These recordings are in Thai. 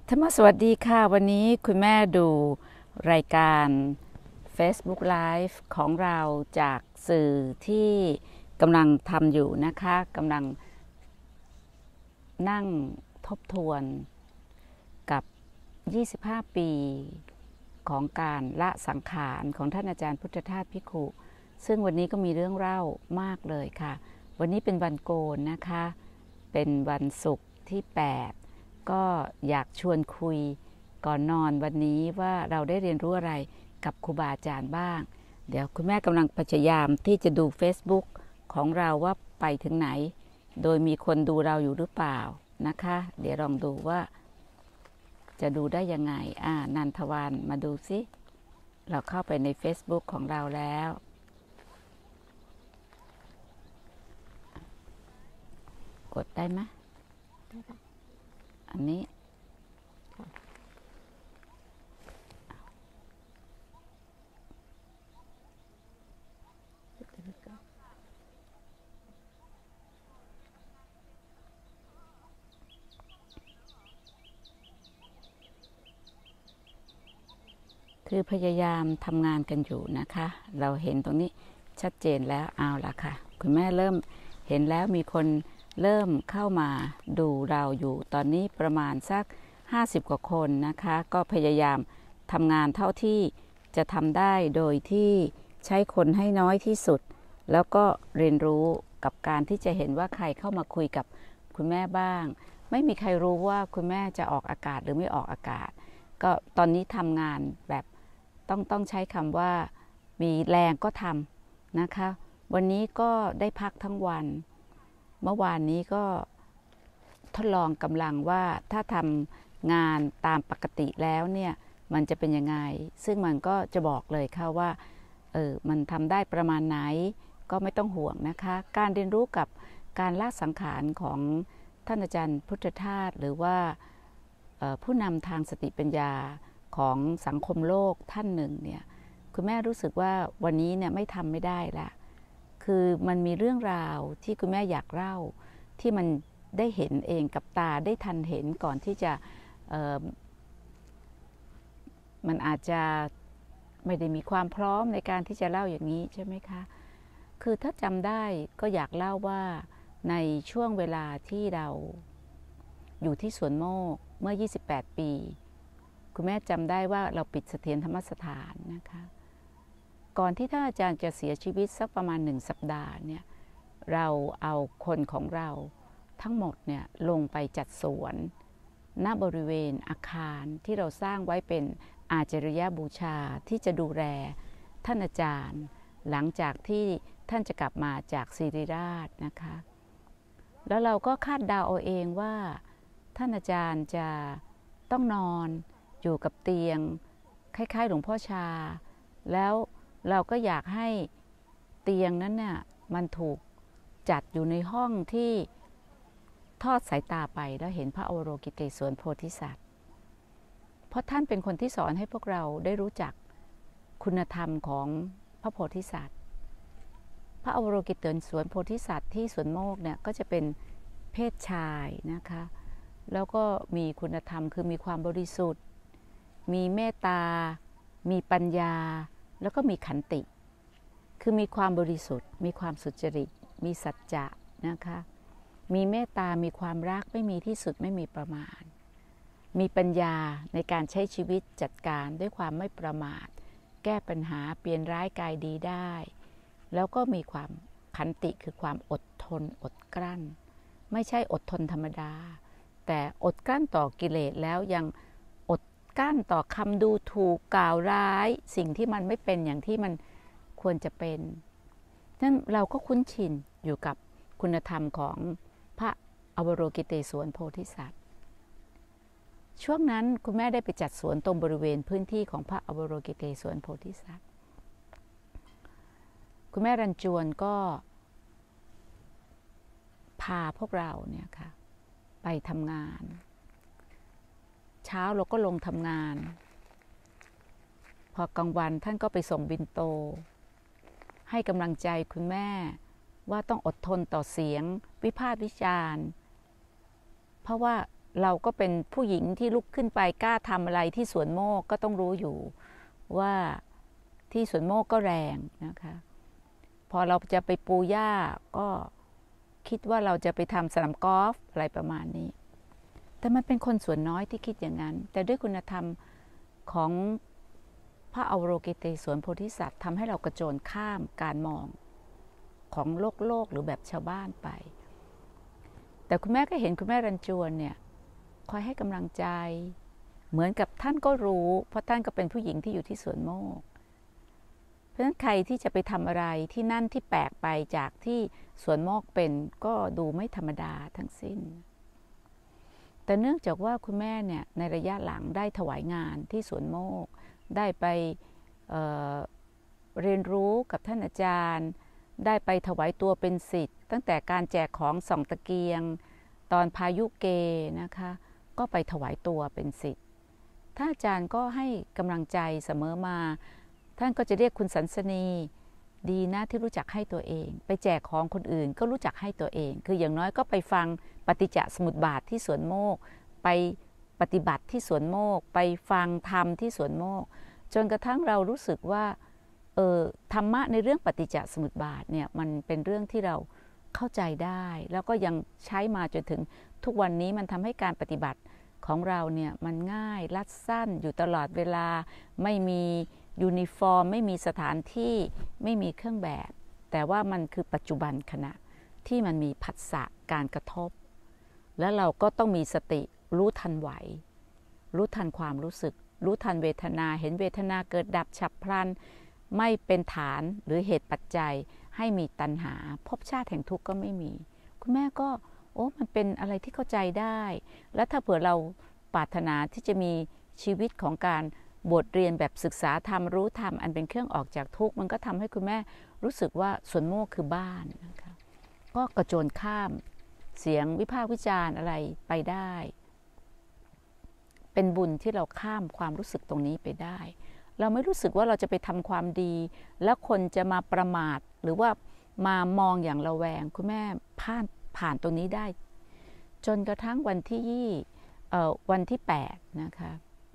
ท่านผู้สวัสดีค่ะวันนี้คุณแม่ดูรายการ Facebook Live ของเราจากสื่อที่กำลังทำอยู่นะคะกำลังนั่งทบทวนกับ 25 ปีของการละสังขารของท่านอาจารย์พุทธทาสภิกขุซึ่งวันนี้ก็มีเรื่องเล่ามากเลยค่ะวันนี้เป็นวันโกนนะคะเป็นวันศุกร์ที่ 8ก็อยากชวนคุยก่อนนอนวันนี้ว่าเราได้เรียนรู้อะไรกับครูบาอาจารย์บ้างเดี๋ยวคุณแม่กำลังพยายามที่จะดู Facebook ของเราว่าไปถึงไหนโดยมีคนดูเราอยู่หรือเปล่านะคะเดี๋ยวลองดูว่าจะดูได้ยังไงนันทวรรณมาดูซิเราเข้าไปใน Facebook ของเราแล้วกดได้ไหมอันนี้คือพยายามทำงานกันอยู่นะคะเราเห็นตรงนี้ชัดเจนแล้วเอาละค่ะคุณแม่เริ่มเห็นแล้วมีคนเริ่มเข้ามาดูเราอยู่ตอนนี้ประมาณสัก50 กว่าคนนะคะก็พยายามทำงานเท่าที่จะทำได้โดยที่ใช้คนให้น้อยที่สุดแล้วก็เรียนรู้กับการที่จะเห็นว่าใครเข้ามาคุยกับคุณแม่บ้างไม่มีใครรู้ว่าคุณแม่จะออกอากาศหรือไม่ออกอากาศก็ตอนนี้ทำงานแบบต้องใช้คำว่ามีแรงก็ทำนะคะวันนี้ก็ได้พักทั้งวันเมื่อวานนี้ก็ทดลองกำลังว่าถ้าทำงานตามปกติแล้วเนี่ยมันจะเป็นยังไงซึ่งมันก็จะบอกเลยค่ะว่ามันทำได้ประมาณไหนก็ไม่ต้องห่วงนะคะการเรียนรู้กับการละสังขารของท่านอาจารย์พุทธทาสหรือว่าผู้นำทางสติปัญญาของสังคมโลกท่านหนึ่งเนี่ยคุณแม่รู้สึกว่าวันนี้เนี่ยไม่ทำไม่ได้ละคือมันมีเรื่องราวที่คุณแม่อยากเล่าที่มันได้เห็นเองกับตาได้ทันเห็นก่อนที่จะมันอาจจะไม่ได้มีความพร้อมในการที่จะเล่าอย่างนี้ใช่ไหมคะคือถ้าจำได้ก็อยากเล่าว่าในช่วงเวลาที่เราอยู่ที่สวนโมกเมื่อ28 ปีคุณแม่จำได้ว่าเราปิดเสถียรธรรมสถานนะคะก่อนที่ท่านอาจารย์จะเสียชีวิตสักประมาณ1 สัปดาห์เนี่ยเราเอาคนของเราทั้งหมดเนี่ยลงไปจัดสวนณบริเวณอาคารที่เราสร้างไว้เป็นอาจริยบูชาที่จะดูแลท่านอาจารย์หลังจากที่ท่านจะกลับมาจากศิริราชนะคะแล้วเราก็คาดเดาเอาเองว่าท่านอาจารย์จะต้องนอนอยู่กับเตียงคล้ายๆหลวงพ่อชาแล้วเราก็อยากให้เตียงนั้นเนี่ยมันถูกจัดอยู่ในห้องที่ทอดสายตาไปแล้วเห็นพระอวโรกิเตศวรโพธิสัตว์เพราะท่านเป็นคนที่สอนให้พวกเราได้รู้จักคุณธรรมของพระโพธิสัตว์พระอวโรกิเตศวรโพธิสัตว์ที่สวนโมกเนี่ยก็จะเป็นเพศชายนะคะแล้วก็มีคุณธรรมคือมีความบริสุทธิ์มีเมตตามีปัญญาแล้วก็มีขันติคือมีความบริสุทธิ์มีความสุจริตมีสัจจะนะคะมีเมตตามีความรักไม่มีที่สุดไม่มีประมาณมีปัญญาในการใช้ชีวิตจัดการด้วยความไม่ประมาทแก้ปัญหาเปลี่ยนร้ายกายดีได้แล้วก็มีความขันติคือความอดทนอดกลั้นไม่ใช่อดทนธรรมดาแต่อดกลั้นต่อกิเลสแล้วยังอดกลั้นต่อคำดูถูกกล่าวร้ายสิ่งที่มันไม่เป็นอย่างที่มันควรจะเป็นนั้นเราก็คุ้นชินอยู่กับคุณธรรมของพระอวโรกิเตศวรโพธิสัตว์ช่วงนั้นคุณแม่ได้ไปจัดสวนตรงบริเวณพื้นที่ของพระอวโรกิเตศวรโพธิสัตว์คุณแม่รันจวนก็พาพวกเราเนี่ยค่ะไปทำงานเช้าเราก็ลงทำงานพอกลางวันท่านก็ไปส่งบิณโตให้กำลังใจคุณแม่ว่าต้องอดทนต่อเสียงวิพากษ์วิจารณ์เพราะว่าเราก็เป็นผู้หญิงที่ลุกขึ้นไปกล้าทำอะไรที่สวนโมกก็ต้องรู้อยู่ว่าที่สวนโมกก็แรงนะคะพอเราจะไปปูหญ้าก็คิดว่าเราจะไปทำสนามกอล์ฟอะไรประมาณนี้แต่มันเป็นคนส่วนน้อยที่คิดอย่างนั้นแต่ด้วยคุณธรรมของพระอวโรเกเตศวรโพธิสัตว์ทำให้เรากระโจนข้ามการมองของโลกหรือแบบชาวบ้านไปแต่คุณแม่ก็เห็นคุณแม่รันจวนเนี่ยคอยให้กำลังใจเหมือนกับท่านก็รู้เพราะท่านก็เป็นผู้หญิงที่อยู่ที่สวนโมกเพราะฉะนั้นใครที่จะไปทำอะไรที่นั่นที่แปลกไปจากที่สวนโมกเป็นก็ดูไม่ธรรมดาทั้งสิ้นแต่เนื่องจากว่าคุณแม่เนี่ยในระยะหลังได้ถวายงานที่สวนโมกได้ไปเรียนรู้กับท่านอาจารย์ได้ไปถวายตัวเป็นศิษย์ตั้งแต่การแจกของส่องตะเกียงตอนพายุเกนะคะก็ไปถวายตัวเป็นศิษย์ท่านอาจารย์ก็ให้กำลังใจเสมอมาท่านก็จะเรียกคุณสันสนีดีนะที่รู้จักให้ตัวเองไปแจกของคนอื่นก็รู้จักให้ตัวเองคืออย่างน้อยก็ไปฟังปฏิจจสมุปบาทที่สวนโมกไปปฏิบัติที่สวนโมกไปฟังธรรมที่สวนโมกจนกระทั่งเรารู้สึกว่าธรรมะในเรื่องปฏิจจสมุปบาทเนี่ยมันเป็นเรื่องที่เราเข้าใจได้แล้วก็ยังใช้มาจนถึงทุกวันนี้มันทำให้การปฏิบัติของเราเนี่ยมันง่ายลัดสั้นอยู่ตลอดเวลาไม่มียูนิฟอร์มไม่มีสถานที่ไม่มีเครื่องแบบแต่ว่ามันคือปัจจุบันขณะที่มันมีผัสสะการกระทบแล้วเราก็ต้องมีสติรู้ทันไหวรู้ทันความรู้สึกรู้ทันเวทนาเห็นเวทนาเกิดดับฉับพลันไม่เป็นฐานหรือเหตุปัจจัยให้มีตัณหาภพชาติแห่งทุกข์ก็ไม่มีคุณแม่ก็มันเป็นอะไรที่เข้าใจได้และถ้าเผื่อเราปรารถนาที่จะมีชีวิตของการบทเรียนแบบศึกษาธรรมรู้ธรรมอันเป็นเครื่องออกจากทุกข์มันก็ทำให้คุณแม่รู้สึกว่าสวนโมกคือบ้านนะคะก็กระโจนข้ามเสียงวิพากษ์วิจารณ์อะไรไปได้เป็นบุญที่เราข้ามความรู้สึกตรงนี้ไปได้เราไม่รู้สึกว่าเราจะไปทำความดีแล้วคนจะมาประมาทหรือว่ามามองอย่างระแวงคุณแม่ผ่านตรงนี้ได้จนกระทั่งวันที่8นะคะ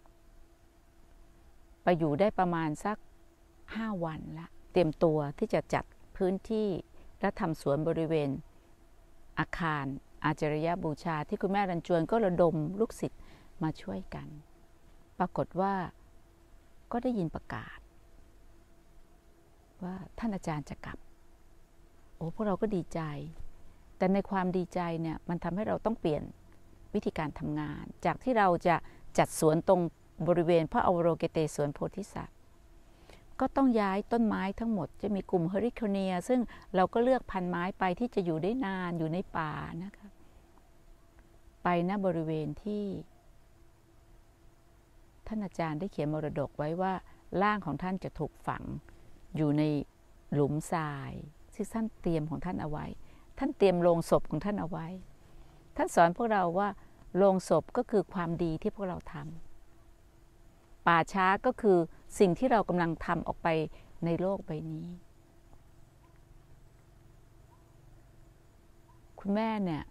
ไปอยู่ได้ประมาณสัก5 วันละเตรียมตัวที่จะจัดพื้นที่และทำสวนบริเวณอาคารอาจารยบูชาที่คุณแม่รันจวนก็ระดมลูกศิษย์มาช่วยกันปรากฏว่าก็ได้ยินประกาศว่าท่านอาจารย์จะกลับพวกเราก็ดีใจแต่ในความดีใจเนี่ยมันทำให้เราต้องเปลี่ยนวิธีการทำงานจากที่เราจะจัดสวนตรงบริเวณพระอวโรเกเตศวรโพธิสัตว์ก็ต้องย้ายต้นไม้ทั้งหมดจะมีกลุ่มเฮอริโคเนียซึ่งเราก็เลือกพันธุ์ไม้ไปที่จะอยู่ได้นานอยู่ในป่านะคะไปณบริเวณที่ท่านอาจารย์ได้เขียนมรดกไว้ว่าร่างของท่านจะถูกฝังอยู่ในหลุมทรายที่ท่านเตรียมของท่านเอาไว้ท่านเตรียมโลงศพของท่านเอาไว้ท่านสอนพวกเราว่าโลงศพก็คือความดีที่พวกเราทำป่าช้าก็คือสิ่งที่เรากำลังทำออกไปในโลกใบนี้คุณแม่เนี่ย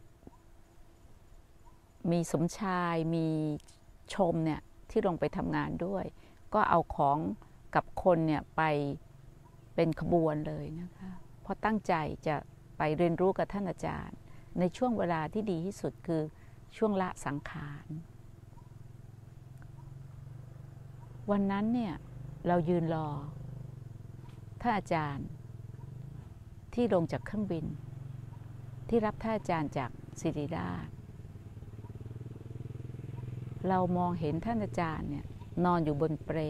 มีสมชายมีชมเนี่ยที่ลงไปทำงานด้วยก็เอาของกับคนเนี่ยไปเป็นขบวนเลยนะคะเพราะตั้งใจจะไปเรียนรู้กับท่านอาจารย์ในช่วงเวลาที่ดีที่สุดคือช่วงละสังขารวันนั้นเนี่ยเรายืนรอท่านอาจารย์ที่ลงจากเครื่องบินที่รับท่านอาจารย์จากศิริราชเรามองเห็นท่านอาจารย์เนี่ยนอนอยู่บนเปล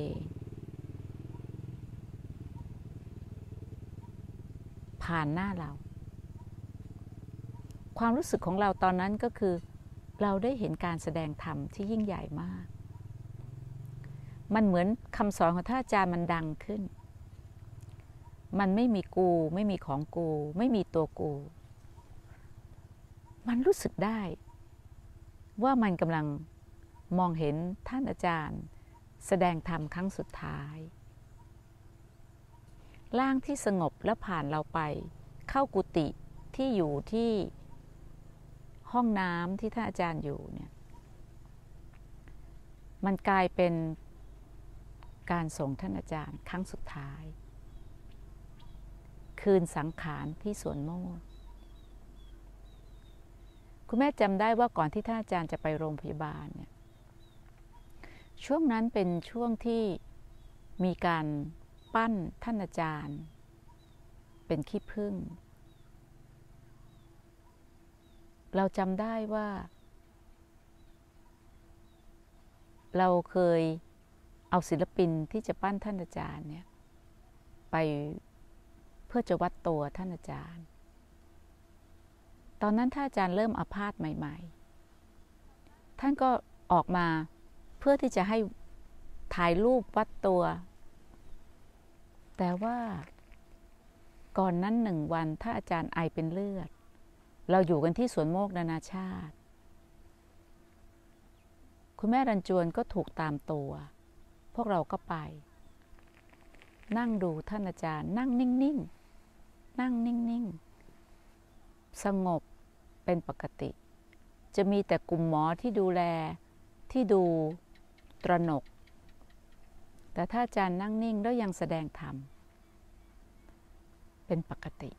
ผ่านหน้าเราความรู้สึกของเราตอนนั้นก็คือเราได้เห็นการแสดงธรรมที่ยิ่งใหญ่มากมันเหมือนคำสอนของท่านอาจารย์มันดังขึ้นมันไม่มีกูไม่มีของกูไม่มีตัวกูมันรู้สึกได้ว่ามันกำลังมองเห็นท่านอาจารย์แสดงธรรมครั้งสุดท้ายร่างที่สงบและผ่านเราไปเข้ากุฏิที่อยู่ที่ห้องน้ำที่ท่านอาจารย์อยู่เนี่ยมันกลายเป็นการส่งท่านอาจารย์ครั้งสุดท้ายคืนสังขารที่สวนโมกคุณแม่จำได้ว่าก่อนที่ท่านอาจารย์จะไปโรงพยาบาลเนี่ยช่วงนั้นเป็นช่วงที่มีการปั้นท่านอาจารย์เป็นขี้ผึ้งเราจำได้ว่าเราเคยเอาศิลปินที่จะปั้นท่านอาจารย์เนี่ยไปเพื่อจะวัดตัวท่านอาจารย์ตอนนั้นท่านอาจารย์เริ่มอาพาธใหม่ๆท่านก็ออกมาเพื่อที่จะให้ถ่ายรูปวัดตัวแต่ว่าก่อนนั้น1 วันถ้าอาจารย์ไอเป็นเลือดเราอยู่กันที่สวนโมกนานาชาติคุณแม่รันจวนก็ถูกตามตัวพวกเราก็ไปนั่งดูท่านอาจารย์นั่งนิ่งๆนั่งนิ่งๆสงบเป็นปกติจะมีแต่กลุ่มหมอที่ดูแลที่ดูตระหนกแต่ถ้าอาจารย์นั่งนิ่งแล้วยังแสดงธรรมเป็นปกติ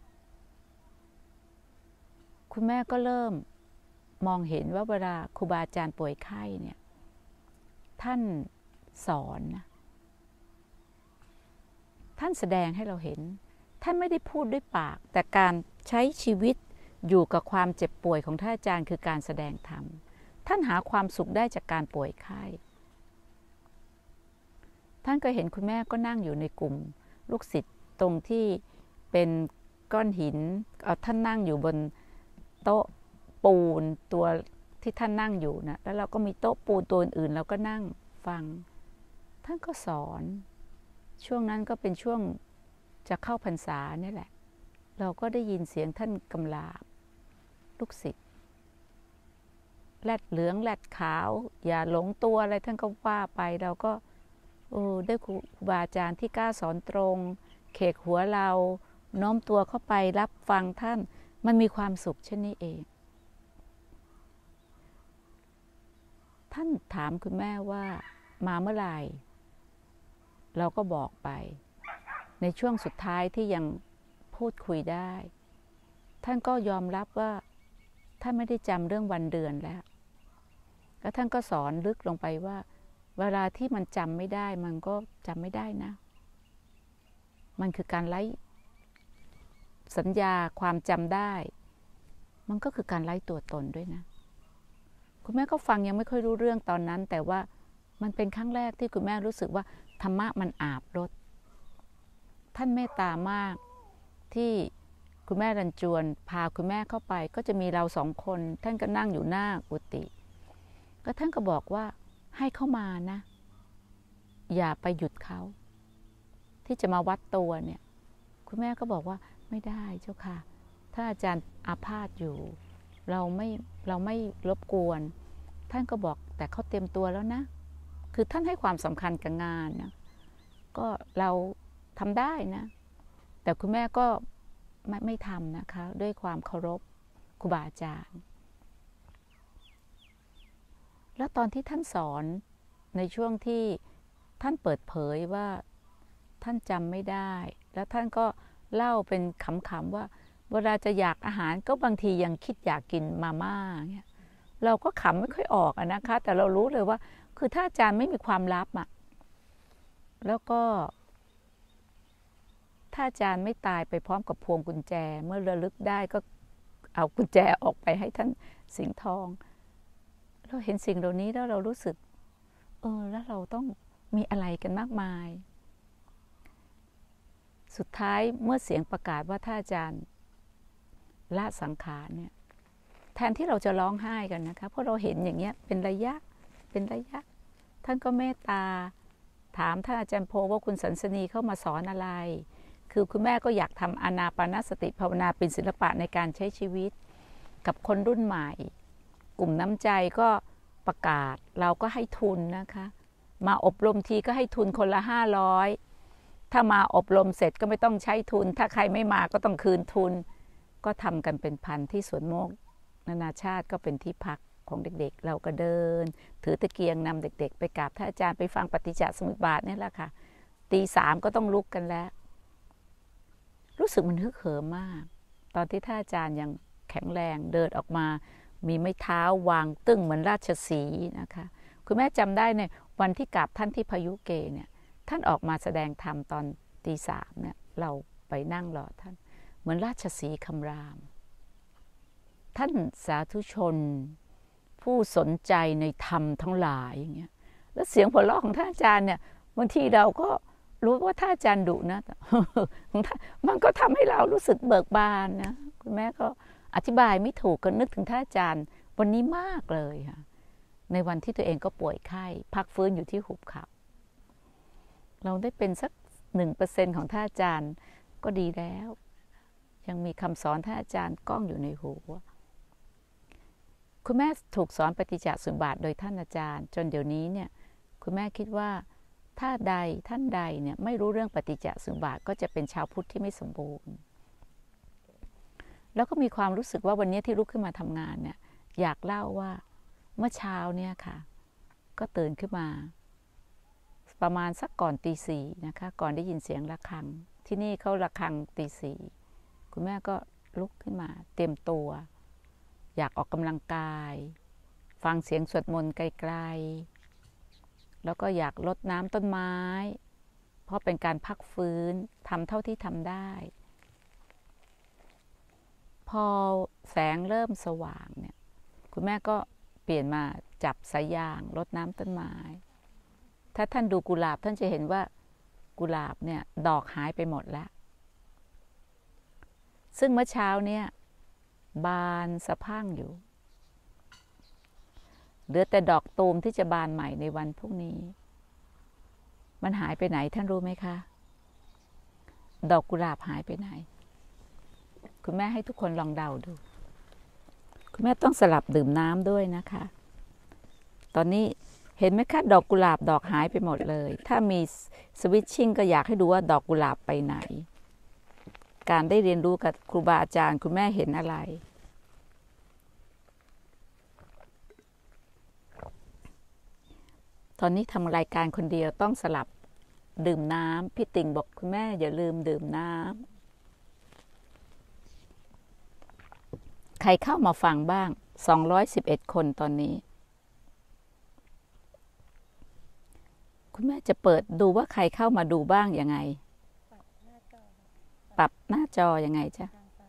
คุณแม่ก็เริ่มมองเห็นว่าเวลาครูบาอาจารย์ป่วยไข้เนี่ยท่านสอนนะท่านแสดงให้เราเห็นท่านไม่ได้พูดด้วยปากแต่การใช้ชีวิตอยู่กับความเจ็บป่วยของท่านอาจารย์คือการแสดงธรรมท่านหาความสุขได้จากการป่วยไข้ท่านก็เห็นคุณแม่ก็นั่งอยู่ในกลุ่มลูกศิษย์ตรงที่เป็นก้อนหินท่านนั่งอยู่บนโต๊ะปูนตัวที่ท่านนั่งอยู่นะแล้วเราก็มีโต๊ะปูนตัวอื่นๆเราก็นั่งฟังท่านก็สอนช่วงนั้นก็เป็นช่วงจะเข้าพรรษาเนี่ยแหละเราก็ได้ยินเสียงท่านกำลาบลูกศิษย์แลดเหลืองแลดขาวอย่าหลงตัวอะไรท่านก็ว่าไปเราก็ได้ครูบาอาจารย์ที่กล้าสอนตรงเขกหัวเราโน้มตัวเข้าไปรับฟังท่านมันมีความสุขเช่นนี้เองท่านถามคุณแม่ว่ามาเมื่อไหร่เราก็บอกไปในช่วงสุดท้ายที่ยังพูดคุยได้ท่านก็ยอมรับว่าท่านไม่ได้จำเรื่องวันเดือนแล้วท่านก็สอนลึกลงไปว่าเวลาที่มันจำไม่ได้มันก็จำไม่ได้นะมันคือการไร้สัญญาความจำได้มันก็คือการไร้ตัวตนด้วยนะคุณแม่ก็ฟังยังไม่ค่อยรู้เรื่องตอนนั้นแต่ว่ามันเป็นครั้งแรกที่คุณแม่รู้สึกว่าธรรมะมันอาบรสท่านเมตตามากที่คุณแม่รันจวนพาคุณแม่เข้าไปก็จะมีเรา2 คนท่านก็นั่งอยู่หน้ากุฏิก็ท่านก็บอกว่าให้เข้ามานะอย่าไปหยุดเขาที่จะมาวัดตัวเนี่ยคุณแม่ก็บอกว่าไม่ได้เจ้าค่ะถ้าอาจารย์อาพาธอยู่เราไม่รบกวนท่านก็บอกแต่เขาเตรียมตัวแล้วนะคือท่านให้ความสำคัญกับงานนะก็เราทำได้นะแต่คุณแม่ก็ไม่ทำนะคะด้วยความเคารพครูบาอาจารย์แล้วตอนที่ท่านสอนในช่วงที่ท่านเปิดเผยว่าท่านจำไม่ได้แล้วท่านก็เล่าเป็นขำๆว่าเวลาจะอยากอาหารก็บางทียังคิดอยากกินมาม่าเนี่ยเราก็ขำไม่ค่อยออกนะคะแต่เรารู้เลยว่าคือถ้าอาจารย์ไม่มีความลับแล้วก็ถ้าอาจารย์ไม่ตายไปพร้อมกับพวงกุญแจเมื่อระลึกได้ก็เอากุญแจออกไปให้ท่านสิงห์ทองเราเห็นสิ่งเหล่านี้แล้วเรารู้สึกแล้วเราต้องมีอะไรกันมากมายสุดท้ายเมื่อเสียงประกาศว่าถ้าอาจารย์ละสังขารเนี่ยแทนที่เราจะร้องไห้กันนะคะเพราะเราเห็นอย่างเงี้ยเป็นระยะท่านก็เมตตาถามท่านอาจารย์โพว่าคุณสันสนีเข้ามาสอนอะไรคือคุณแม่ก็อยากทำอานาปานสติภาวนาเป็นศิลปะในการใช้ชีวิตกับคนรุ่นใหม่กลุ่มน้ำใจก็ประกาศเราก็ให้ทุนนะคะมาอบรมทีก็ให้ทุนคนละ500ถ้ามาอบรมเสร็จก็ไม่ต้องใช้ทุนถ้าใครไม่มาก็ต้องคืนทุนก็ทำกันเป็นพันที่สวนโมกนานาชาติก็เป็นที่พักของเด็กๆเราก็เดินถือตะเกียงนำเด็กๆไปกราบท่านอาจารย์ไปฟังปฏิจจสมุปบาทนี่แหละค่ะตี 3ก็ต้องลุกกันแล้วรู้สึกมันฮึกเหิมมากตอนที่ท่านอาจารย์ยังแข็งแรงเดินออกมามีไม้เท้าวางตึ้งเหมือนราชสีห์นะคะคุณแม่จำได้ในวันที่กราบท่านที่พายุเกเนี่ยท่านออกมาแสดงธรรมตอนตี 3เนี่ยเราไปนั่งรอท่านเหมือนราชสีห์คำรามท่านสาธุชนผู้สนใจในธรรมทั้งหลายอย่างเงี้ยแล้วเสียงหัวเราะของท่านอาจารย์เนี่ยบางทีเราก็รู้ว่าท่านอาจารย์ดุนะมันก็ทำให้เรารู้สึกเบิกบานนะคุณแม่ก็อธิบายไม่ถูกก็นึกถึงท่านอาจารย์วันนี้มากเลยค่ะในวันที่ตัวเองก็ป่วยไข้พักฟื้นอยู่ที่หุบเขาเราได้เป็นสัก 1% ของท่านอาจารย์ก็ดีแล้วยังมีคำสอนท่านอาจารย์ก้องอยู่ในหูคุณแม่ถูกสอนปฏิจจสมุปบาทโดยท่านอาจารย์จนเดี๋ยวนี้เนี่ยคุณแม่คิดว่าถ้าท่านใดเนี่ยไม่รู้เรื่องปฏิจจสมุปบาทก็จะเป็นชาวพุทธที่ไม่สมบูรณ์แล้วก็มีความรู้สึกว่าวันนี้ที่ลุกขึ้นมาทำงานเนี่ยอยากเล่าว่าเมื่อเช้าเนี่ยค่ะก็ตื่นขึ้นมาประมาณสักก่อนตี 4นะคะก่อนได้ยินเสียงระฆังที่นี่เขาระฆังตี 4คุณแม่ก็ลุกขึ้นมาเตรียมตัวอยากออกกำลังกายฟังเสียงสวดมนต์ไกลๆแล้วก็อยากรดน้ำต้นไม้เพราะเป็นการพักฟื้นทำเท่าที่ทำได้พอแสงเริ่มสว่างเนี่ยคุณแม่ก็เปลี่ยนมาจับสายยางรดน้ำต้นไม้ถ้าท่านดูกุหลาบท่านจะเห็นว่ากุหลาบเนี่ยดอกหายไปหมดแล้วซึ่งเมื่อเช้าเนี่ยบานสะพรั่งอยู่เหลือแต่ดอกตูมที่จะบานใหม่ในวันพรุ่งนี้มันหายไปไหนท่านรู้ไหมคะดอกกุหลาบหายไปไหนคุณแม่ให้ทุกคนลองเดาดูคุณแม่ต้องสลับดื่มน้ำด้วยนะคะตอนนี้เห็นไหมคะดอกกุหลาบดอกหายไปหมดเลยถ้ามีสวิตชิ่งก็อยากให้ดูว่าดอกกุหลาบไปไหนการได้เรียนรู้กับครูบาอาจารย์คุณแม่เห็นอะไรตอนนี้ทำรายการคนเดียวต้องสลับดื่มน้ำพี่ติ่งบอกคุณแม่อย่าลืมดื่มน้ำใครเข้ามาฟังบ้าง211คนตอนนี้คุณแม่จะเปิดดูว่าใครเข้ามาดูบ้างยังไงปรับหน้าจอยังไงจ๊ะ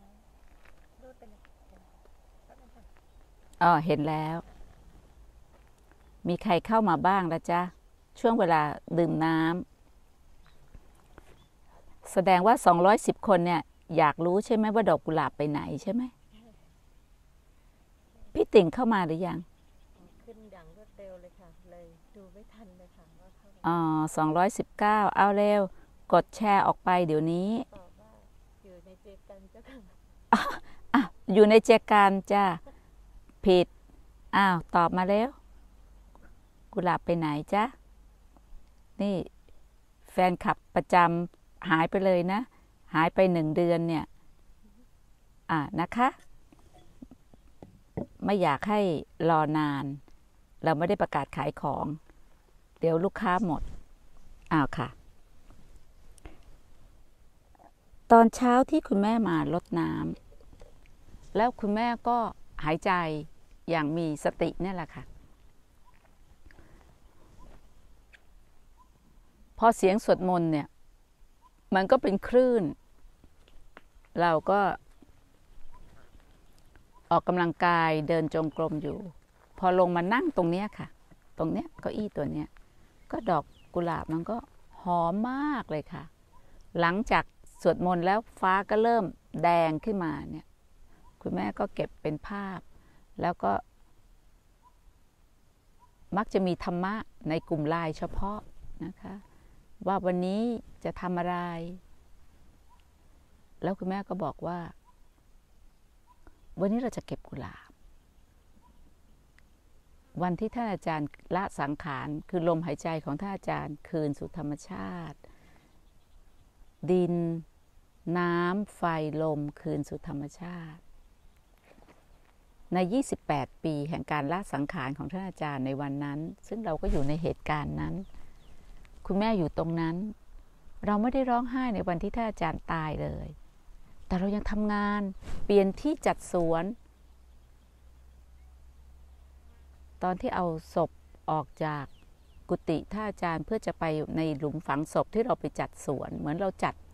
อ๋อเห็นแล้วมีใครเข้ามาบ้างแล้วจ๊ะช่วงเวลาดื่มน้ำแสดงว่า210คนเนี่ยอยากรู้ใช่ไหมว่าดอกกุหลาบไปไหนใช่ไหมพี่ติ่งเข้ามาหรือยังขึ้นอย่างรวดเร็วเลยค่ะเลยดูไม่ทันเลยค่ะว่าเท่าไหร่ 219เอาเร็วกดแชร์ออกไปเดี๋ยวนี้บอกว่าอยู่ในเจกันเจ้าอ่ะอยู่ในเจกันจ้ะผิดตอบมาแล้วกุหลาบไปไหนจ๊ะนี่แฟนคลับประจำหายไปเลยนะหายไป1 เดือนเนี่ยนะคะไม่อยากให้รอนานเราไม่ได้ประกาศขายของเดี๋ยวลูกค้าหมดค่ะตอนเช้าที่คุณแม่มารดน้ำแล้วคุณแม่ก็หายใจอย่างมีสตินี่แหละค่ะพอเสียงสวดมนต์เนี่ยมันก็เป็นคลื่นเราก็ออกกำลังกายเดินจงกรมอยู่พอลงมานั่งตรงเนี้ยค่ะตรงเนี้ยเก้าอี้ตัวเนี้ยก็ดอกกุหลาบมันก็หอมมากเลยค่ะหลังจากสวดมนต์แล้วฟ้าก็เริ่มแดงขึ้นมาเนี่ยคุณแม่ก็เก็บเป็นภาพแล้วก็มักจะมีธรรมะในกลุ่มไลน์เฉพาะนะคะว่าวันนี้จะทำอะไรแล้วคุณแม่ก็บอกว่าวันนี้เราจะเก็บกุหลาบวันที่ท่านอาจารย์ละสังขารคือลมหายใจของท่านอาจารย์คืนสู่ธรรมชาติดินน้ำไฟลมคืนสู่ธรรมชาติใน28 ปีแห่งการละสังขารของท่านอาจารย์ในวันนั้นซึ่งเราก็อยู่ในเหตุการณ์นั้นคุณแม่อยู่ตรงนั้นเราไม่ได้ร้องไห้ในวันที่ท่านอาจารย์ตายเลยแต่เรายังทำงานเปลี่ยนที่จัดสวนตอนที่เอาศพออกจากกุฏิท่านอาจารย์เพื่อจะไปในหลุมฝังศพที่เราไปจัดสวนเหมือนเราจัด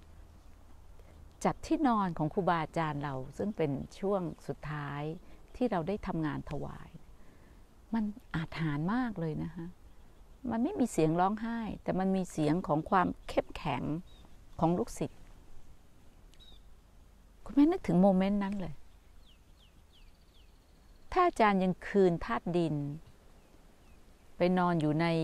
ที่นอนของครูบาอาจารย์เราซึ่งเป็นช่วงสุดท้ายที่เราได้ทำงานถวายมันอาถรรพ์มากเลยนะคะมันไม่มีเสียงร้องไห้แต่มันมีเสียงของความเข้มแข็งของลูกศิษย์คุณแม่นึกถึงโมเมนต์นั้นเลยถ้าอาจารย์ยังคืนธาตุดินไปนอนอยู่ใน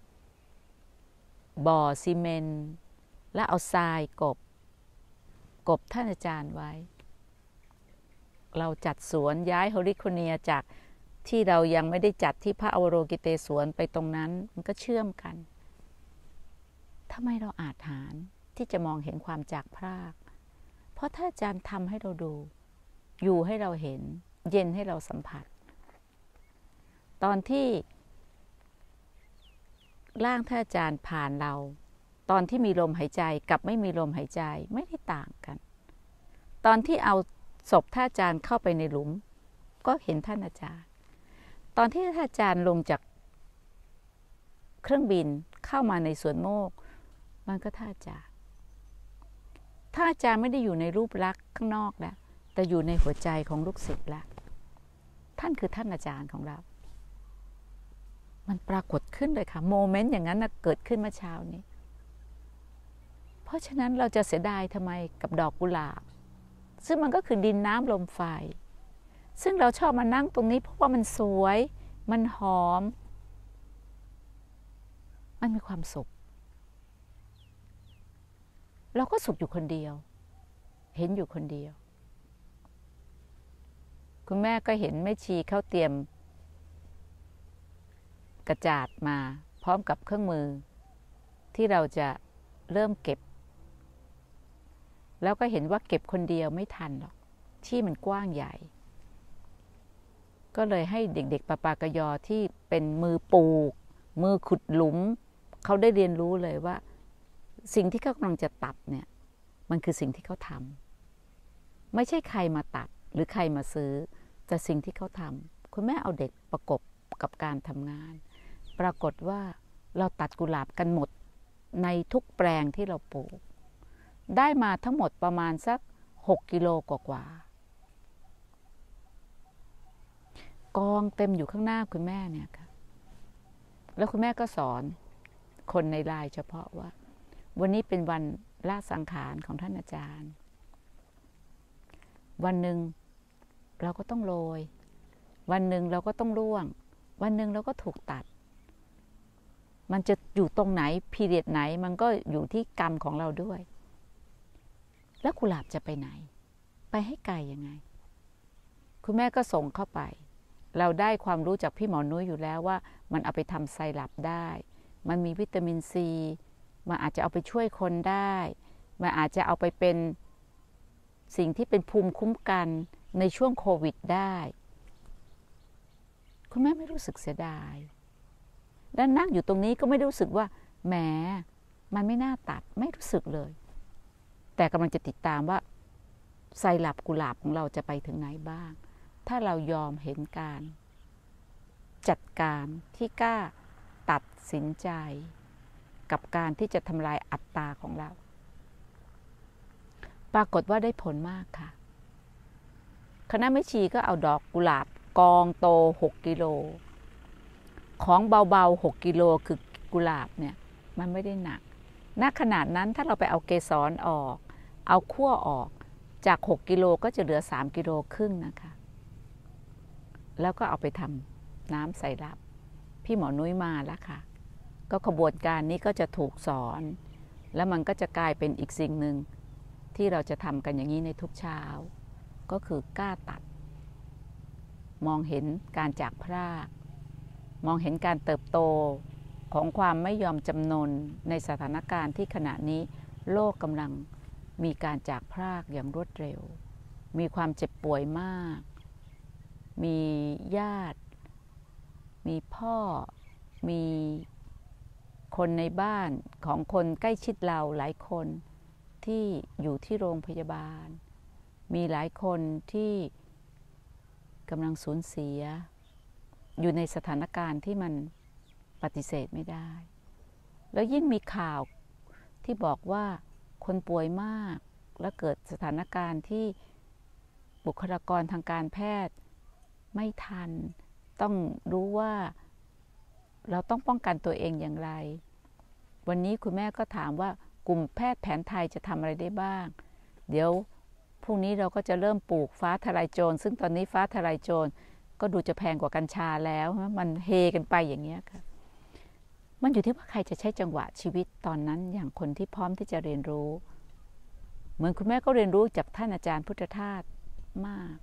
บ่อซีเมนต์และเอาทรายกบท่านอาจารย์ไว้เราจัดสวนย้ายโฮลิโคเนียจากที่เรายังไม่ได้จัดที่พระอวโรกิเตศวนไปตรงนั้นมันก็เชื่อมกันทำไมเราอาจหาญที่จะมองเห็นความจากพรากเพราะท่านอาจารย์ทำให้เราดูอยู่ให้เราเห็นเย็นให้เราสัมผัสตอนที่ร่างท่านอาจารย์ผ่านเราตอนที่มีลมหายใจกับไม่มีลมหายใจไม่ได้ต่างกันตอนที่เอาศพท่านอาจารย์เข้าไปในหลุมก็เห็นท่านอาจารย์ตอนที่ท่านอาจารย์ลงจากเครื่องบินเข้ามาในสวนโมกมันก็ท่านอาจารย์ท่านอาจารย์ไม่ได้อยู่ในรูปลักษณ์ข้างนอกแล้วแต่อยู่ในหัวใจของลูกศิษย์แล้วท่านคือท่านอาจารย์ของเรามันปรากฏขึ้นเลยค่ะโมเมนต์อย่างนั้นเกิดขึ้นเมื่อเช้านี้เพราะฉะนั้นเราจะเสียดายทำไมกับดอกกุหลาบซึ่งมันก็คือดินน้ำลมไฟซึ่งเราชอบมานั่งตรงนี้เพราะว่ามันสวยมันหอมมันมีความสุขเราก็สุขอยู่คนเดียวเห็นอยู่คนเดียวคุณแม่ก็เห็นแม่ชีเขาเตรียมกระจาดมาพร้อมกับเครื่องมือที่เราจะเริ่มเก็บแล้วก็เห็นว่าเก็บคนเดียวไม่ทันหรอกที่มันกว้างใหญ่ก็เลยให้เด็กๆปากยอที่เป็นมือปลูกมือขุดหลุมเขาได้เรียนรู้เลยว่าสิ่งที่เขากำลังจะตัดเนี่ยมันคือสิ่งที่เขาทำไม่ใช่ใครมาตัดหรือใครมาซื้อแต่สิ่งที่เขาทำคุณแม่เอาเด็กประกบกับการทำงานปรากฏว่าเราตัดกุหลาบกันหมดในทุกแปลงที่เราปลูกได้มาทั้งหมดประมาณสัก6 กิโลกว่าๆกองเต็มอยู่ข้างหน้าคุณแม่เนี่ยค่ะแล้วคุณแม่ก็สอนคนในไลน์เฉพาะว่าวันนี้เป็นวันละสังขารของท่านอาจารย์วันหนึ่งเราก็ต้องโรยวันหนึ่งเราก็ต้องร่วงวันหนึ่งเราก็ถูกตัดมันจะอยู่ตรงไหนพีเรียดไหนมันก็อยู่ที่กรรมของเราด้วยแล้วกุหลาบจะไปไหนไปให้ไกลยังไงคุณแม่ก็ส่งเข้าไปเราได้ความรู้จากพี่หมอนุ้ยอยู่แล้วว่ามันเอาไปทำไซรัปได้มันมีวิตามินซีมันอาจจะเอาไปช่วยคนได้มันอาจจะเอาไปเป็นสิ่งที่เป็นภูมิคุ้มกันในช่วงโควิดได้คุณแม่ไม่รู้สึกเสียดายและนั่งอยู่ตรงนี้ก็ไม่รู้สึกว่าแหมมันไม่น่าตัดไม่รู้สึกเลยแต่กำลังจะติดตามว่าไซรัปกุหลาบของเราจะไปถึงไหนบ้างถ้าเรายอมเห็นการจัดการที่กล้าตัดสินใจกับการที่จะทำลายอัตตาของเราปรากฏว่าได้ผลมากค่ะคณะแม่ชีก็เอาดอกกุหลาบกองโต6 กิโลของเบาๆ6 กิโลคือกุหลาบเนี่ยมันไม่ได้หนักณขนาดนั้นถ้าเราไปเอาเกสรออกเอาขั้วออกจาก6 กิโลก็จะเหลือ3 กิโลครึ่งนะคะแล้วก็เอาไปทำน้ำไซรัปพี่หมอนุ้ยมาแล้วค่ะก็ขบวนการนี้ก็จะถูกสอนแล้วมันก็จะกลายเป็นอีกสิ่งหนึ่งที่เราจะทำกันอย่างนี้ในทุกเช้าก็คือกล้าตัดมองเห็นการจากพรากมองเห็นการเติบโตของความไม่ยอมจำนนในสถานการณ์ที่ขณะนี้โลกกำลังมีการจากพรากอย่างรวดเร็วมีความเจ็บป่วยมากมีญาติมีพ่อมีคนในบ้านของคนใกล้ชิดเราหลายคนที่อยู่ที่โรงพยาบาลมีหลายคนที่กำลังสูญเสียอยู่ในสถานการณ์ที่มันปฏิเสธไม่ได้แล้วยิ่งมีข่าวที่บอกว่าคนป่วยมากและเกิดสถานการณ์ที่บุคลากรทางการแพทย์ไม่ทันต้องรู้ว่าเราต้องป้องกันตัวเองอย่างไรวันนี้คุณแม่ก็ถามว่ากลุ่มแพทย์แผนไทยจะทำอะไรได้บ้างเดี๋ยวพรุ่งนี้เราก็จะเริ่มปลูกฟ้าทลายโจรซึ่งตอนนี้ฟ้าทลายโจรก็ดูจะแพงกว่ากัญชาแล้วมันเฮกันไปอย่างเงี้ยค่ะมันอยู่ที่ว่าใครจะใช้จังหวะชีวิตตอนนั้นอย่างคนที่พร้อมที่จะเรียนรู้เหมือนคุณแม่ก็เรียนรู้จากท่านอาจารย์พุทธทาสมาก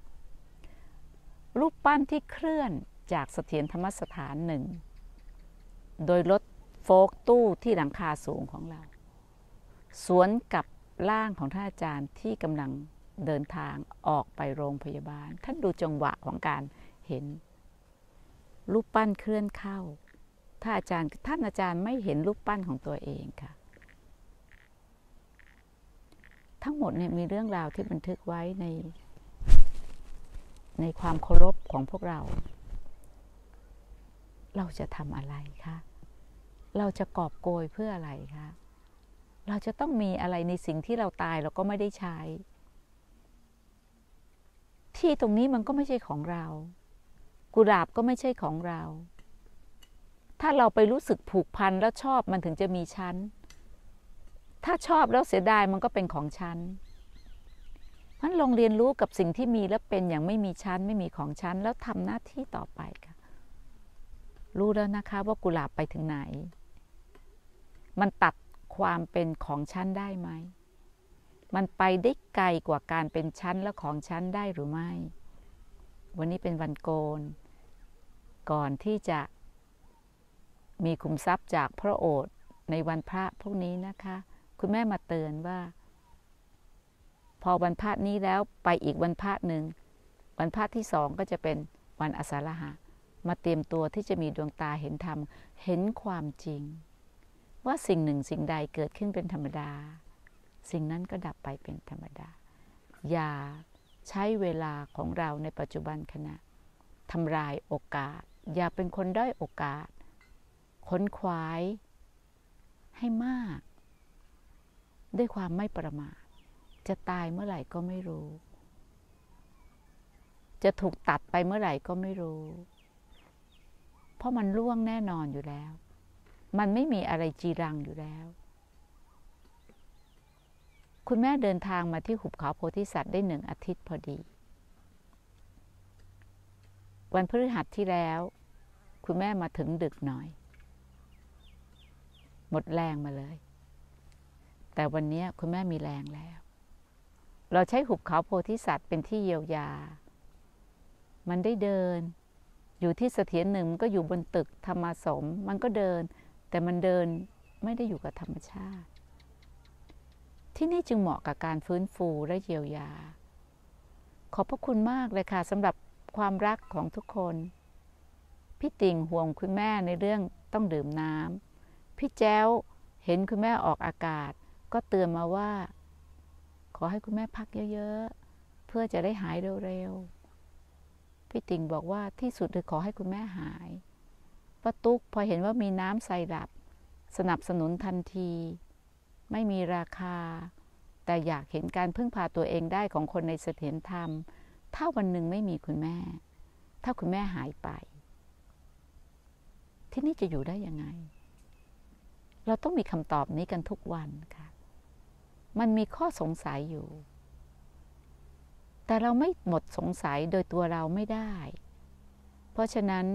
รูปปั้นที่เคลื่อนจากเสถียรธรรมสถานหนึ่งโดยรถโฟล์กตู้ที่หลังคาสูงของเราสวนกับร่างของท่านอาจารย์ที่กำลังเดินทางออกไปโรงพยาบาลท่านดูจังหวะของการเห็นรูปปั้นเคลื่อนเข้าท่านอาจารย์ไม่เห็นรูปปั้นของตัวเองค่ะทั้งหมดเนี่ยมีเรื่องราวที่บันทึกไว้ในความเคารพของพวกเราเราจะทำอะไรคะเราจะกอบโกยเพื่ออะไรคะเราจะต้องมีอะไรในสิ่งที่เราตายเราก็ไม่ได้ใช้ที่ตรงนี้มันก็ไม่ใช่ของเรากุหลาบก็ไม่ใช่ของเราถ้าเราไปรู้สึกผูกพันแล้วชอบมันถึงจะมีชั้นถ้าชอบแล้วเสียดายมันก็เป็นของฉันงั้นลองเรียนรู้กับสิ่งที่มีแล้วเป็นอย่างไม่มีชั้นไม่มีของชั้นแล้วทำหน้าที่ต่อไปค่ะรู้แล้วนะคะว่ากุหลาบไปถึงไหนมันตัดความเป็นของชั้นได้ไหมมันไปได้ไกลกว่าการเป็นชั้นและของชั้นได้หรือไม่วันนี้เป็นวันโกนก่อนที่จะมีขุมทรัพย์จากพระโอษฐ์ในวันพระพวกนี้นะคะคุณแม่มาเตือนว่าพอวันพระนี้แล้วไปอีกวันพระหนึ่งวันพระที่สองก็จะเป็นวันอาสาฬหะมาเตรียมตัวที่จะมีดวงตาเห็นธรรมเห็นความจริงว่าสิ่งหนึ่งสิ่งใดเกิดขึ้นเป็นธรรมดาสิ่งนั้นก็ดับไปเป็นธรรมดาอย่าใช้เวลาของเราในปัจจุบันขณะทำลายโอกาสอย่าเป็นคนด้อยโอกาสค้นคว้าให้มากด้วยความไม่ประมาทจะตายเมื่อไหร่ก็ไม่รู้จะถูกตัดไปเมื่อไหร่ก็ไม่รู้เพราะมันล่วงแน่นอนอยู่แล้วมันไม่มีอะไรจีรังอยู่แล้วคุณแม่เดินทางมาที่หุบเขาโพธิสัตว์ได้1 อาทิตย์พอดีวันพฤหัสที่แล้วคุณแม่มาถึงดึกหน่อยหมดแรงมาเลยแต่วันนี้คุณแม่มีแรงแล้วเราใช้หุบเขาโพธิสัตว์เป็นที่เยียวยามันได้เดินอยู่ที่เสถียรหนึ่งมันก็อยู่บนตึกธรรมสมมันก็เดินแต่มันเดินไม่ได้อยู่กับธรรมชาติที่นี่จึงเหมาะกับการฟื้นฟูและเยียวยาขอบพระคุณมากเลยค่ะสำหรับความรักของทุกคนพี่ติ่งห่วงคุณแม่ในเรื่องต้องดื่มน้ำพี่แจ้วเห็นคุณแม่ออกอากาศก็เตือนมาว่าขอให้คุณแม่พักเยอะๆเพื่อจะได้หายเร็วๆพี่ติ่งบอกว่าที่สุดคือขอให้คุณแม่หายป้าตุ๊กพอเห็นว่ามีน้ำไซรัปสนับสนุนทันทีไม่มีราคาแต่อยากเห็นการพึ่งพาตัวเองได้ของคนในเสถียรธรรมถ้าวันหนึ่งไม่มีคุณแม่ถ้าคุณแม่หายไปที่นี่จะอยู่ได้ยังไงเราต้องมีคำตอบนี้กันทุกวันค่ะมันมีข้อสงสัยอยู่แต่เราไม่หมดสงสัยโดยตัวเราไม่ได้เพราะฉะนั้น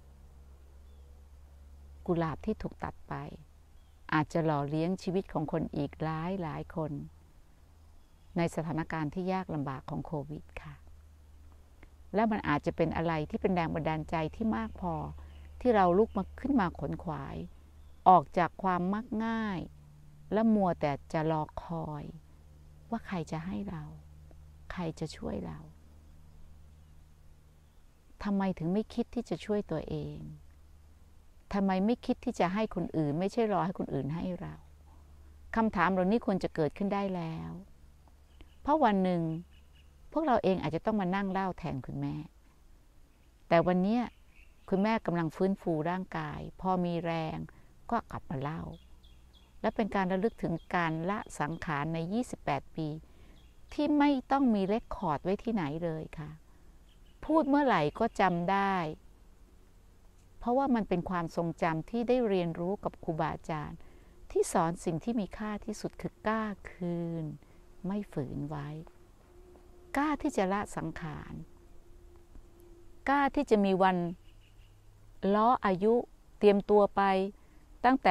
กุหลาบที่ถูกตัดไปอาจจะหล่อเลี้ยงชีวิตของคนอีกหลายคนในสถานการณ์ที่ยากลำบากของโควิดค่ะและมันอาจจะเป็นอะไรที่เป็นแรงบันดาลใจที่มากพอที่เราลุกมาขึ้นมาขนขวายออกจากความมักง่ายและมัวแต่จะรอคอยว่าใครจะให้เราใครจะช่วยเราทำไมถึงไม่คิดที่จะช่วยตัวเองทำไมไม่คิดที่จะให้คนอื่นไม่ใช่รอให้คนอื่นให้เราคำถามเหล่านี้ควรจะเกิดขึ้นได้แล้วเพราะวันหนึ่งพวกเราเองอาจจะต้องมานั่งเล่าแทนคุณแม่แต่วันนี้คุณแม่กำลังฟื้นฟูร่างกายพอมีแรงก็กลับมาเล่าและเป็นการระลึกถึงการละสังขารใน28ปีที่ไม่ต้องมีเรคคอร์ดไว้ที่ไหนเลยค่ะพูดเมื่อไหร่ก็จำได้เพราะว่ามันเป็นความทรงจำที่ได้เรียนรู้กับครูบาอาจารย์ที่สอนสิ่งที่มีค่าที่สุดคือกล้าคืนไม่ฝืนไว้กล้าที่จะละสังขารกล้าที่จะมีวันล้ออายุเตรียมตัวไปตั้งแต่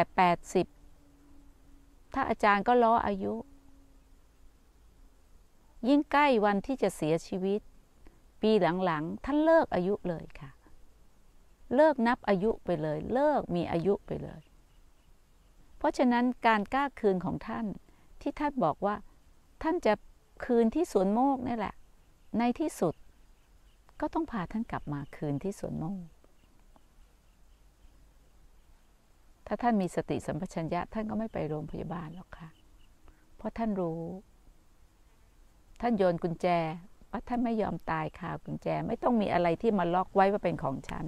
80ถ้าอาจารย์ก็ล้ออายุยิ่งใกล้วันที่จะเสียชีวิตปีหลังๆท่านเลิกอายุเลยค่ะเลิกนับอายุไปเลยเลิกมีอายุไปเลยเพราะฉะนั้นการกล้าคืนของท่านที่ท่านบอกว่าท่านจะคืนที่สวนโมกนี่แหละในที่สุดก็ต้องพาท่านกลับมาคืนที่สวนโมกถ้าท่านมีสติสัมปชัญญะท่านก็ไม่ไปโรงพยาบาลหรอกค่ะเพราะท่านรู้ท่านโยนกุญแจว่าท่านไม่ยอมตายคากุญแจไม่ต้องมีอะไรที่มาล็อกไว้ว่าเป็นของฉัน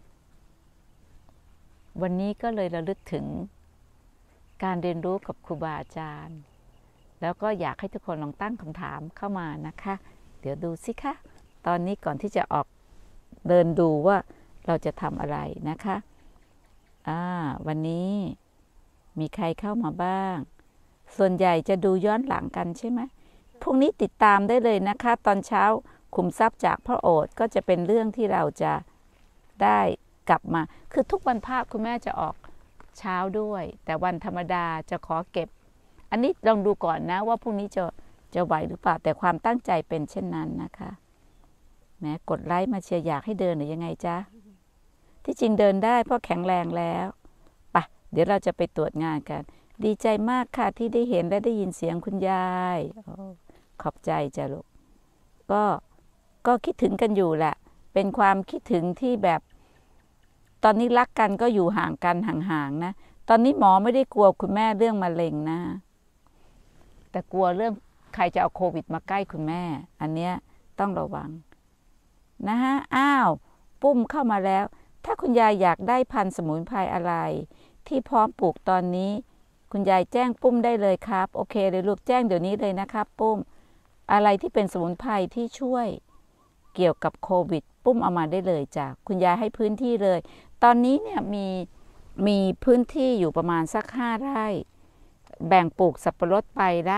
วันนี้ก็เลยระลึกถึงการเรียนรู้กับครูบาอาจารย์แล้วก็อยากให้ทุกคนลองตั้งคำถามเข้ามานะคะเดี๋ยวดูสิคะตอนนี้ก่อนที่จะออกเดินดูว่าเราจะทำอะไรนะคะวันนี้มีใครเข้ามาบ้างส่วนใหญ่จะดูย้อนหลังกันใช่ไหมพรุ่งนี้ติดตามได้เลยนะคะตอนเช้าขุมทรัพย์จากพระโอษฐ์ก็จะเป็นเรื่องที่เราจะได้กลับมาคือทุกวันพระคุณแม่จะออกเช้าด้วยแต่วันธรรมดาจะขอเก็บอันนี้ลองดูก่อนนะว่าพรุ่งนี้จะไหวหรือเปล่าแต่ความตั้งใจเป็นเช่นนั้นนะคะแม้กดไลค์มาเชียร์อยากให้เดินหรือยังไงจ๊ะที่จริงเดินได้เพราะแข็งแรงแล้วไปเดี๋ยวเราจะไปตรวจงานกันดีใจมากค่ะที่ได้เห็นและได้ยินเสียงคุณยายขอบใจจ้ะลูกก็คิดถึงกันอยู่แหละเป็นความคิดถึงที่แบบตอนนี้รักกันก็อยู่ห่างกันห่างๆนะตอนนี้หมอไม่ได้กลัวคุณแม่เรื่องมะเร็งนะแต่กลัวเรื่องใครจะเอาโควิดมาใกล้คุณแม่อันเนี้ยต้องระวังนะฮะอ้าวปุ้มเข้ามาแล้วถ้าคุณยายอยากได้พันธุ์สมุนไพรอะไรที่พร้อมปลูกตอนนี้คุณยายแจ้งปุ้มได้เลยครับโอเคเลยลูกแจ้งเดี๋ยวนี้เลยนะครับปุ้มอะไรที่เป็นสมุนไพรที่ช่วยเกี่ยวกับโควิดปุ้มเอามาได้เลยจ้ะคุณยายให้พื้นที่เลยตอนนี้เนี่ยมีพื้นที่อยู่ประมาณสัก5 ไร่แบ่งปลูกสับปะรดไปละ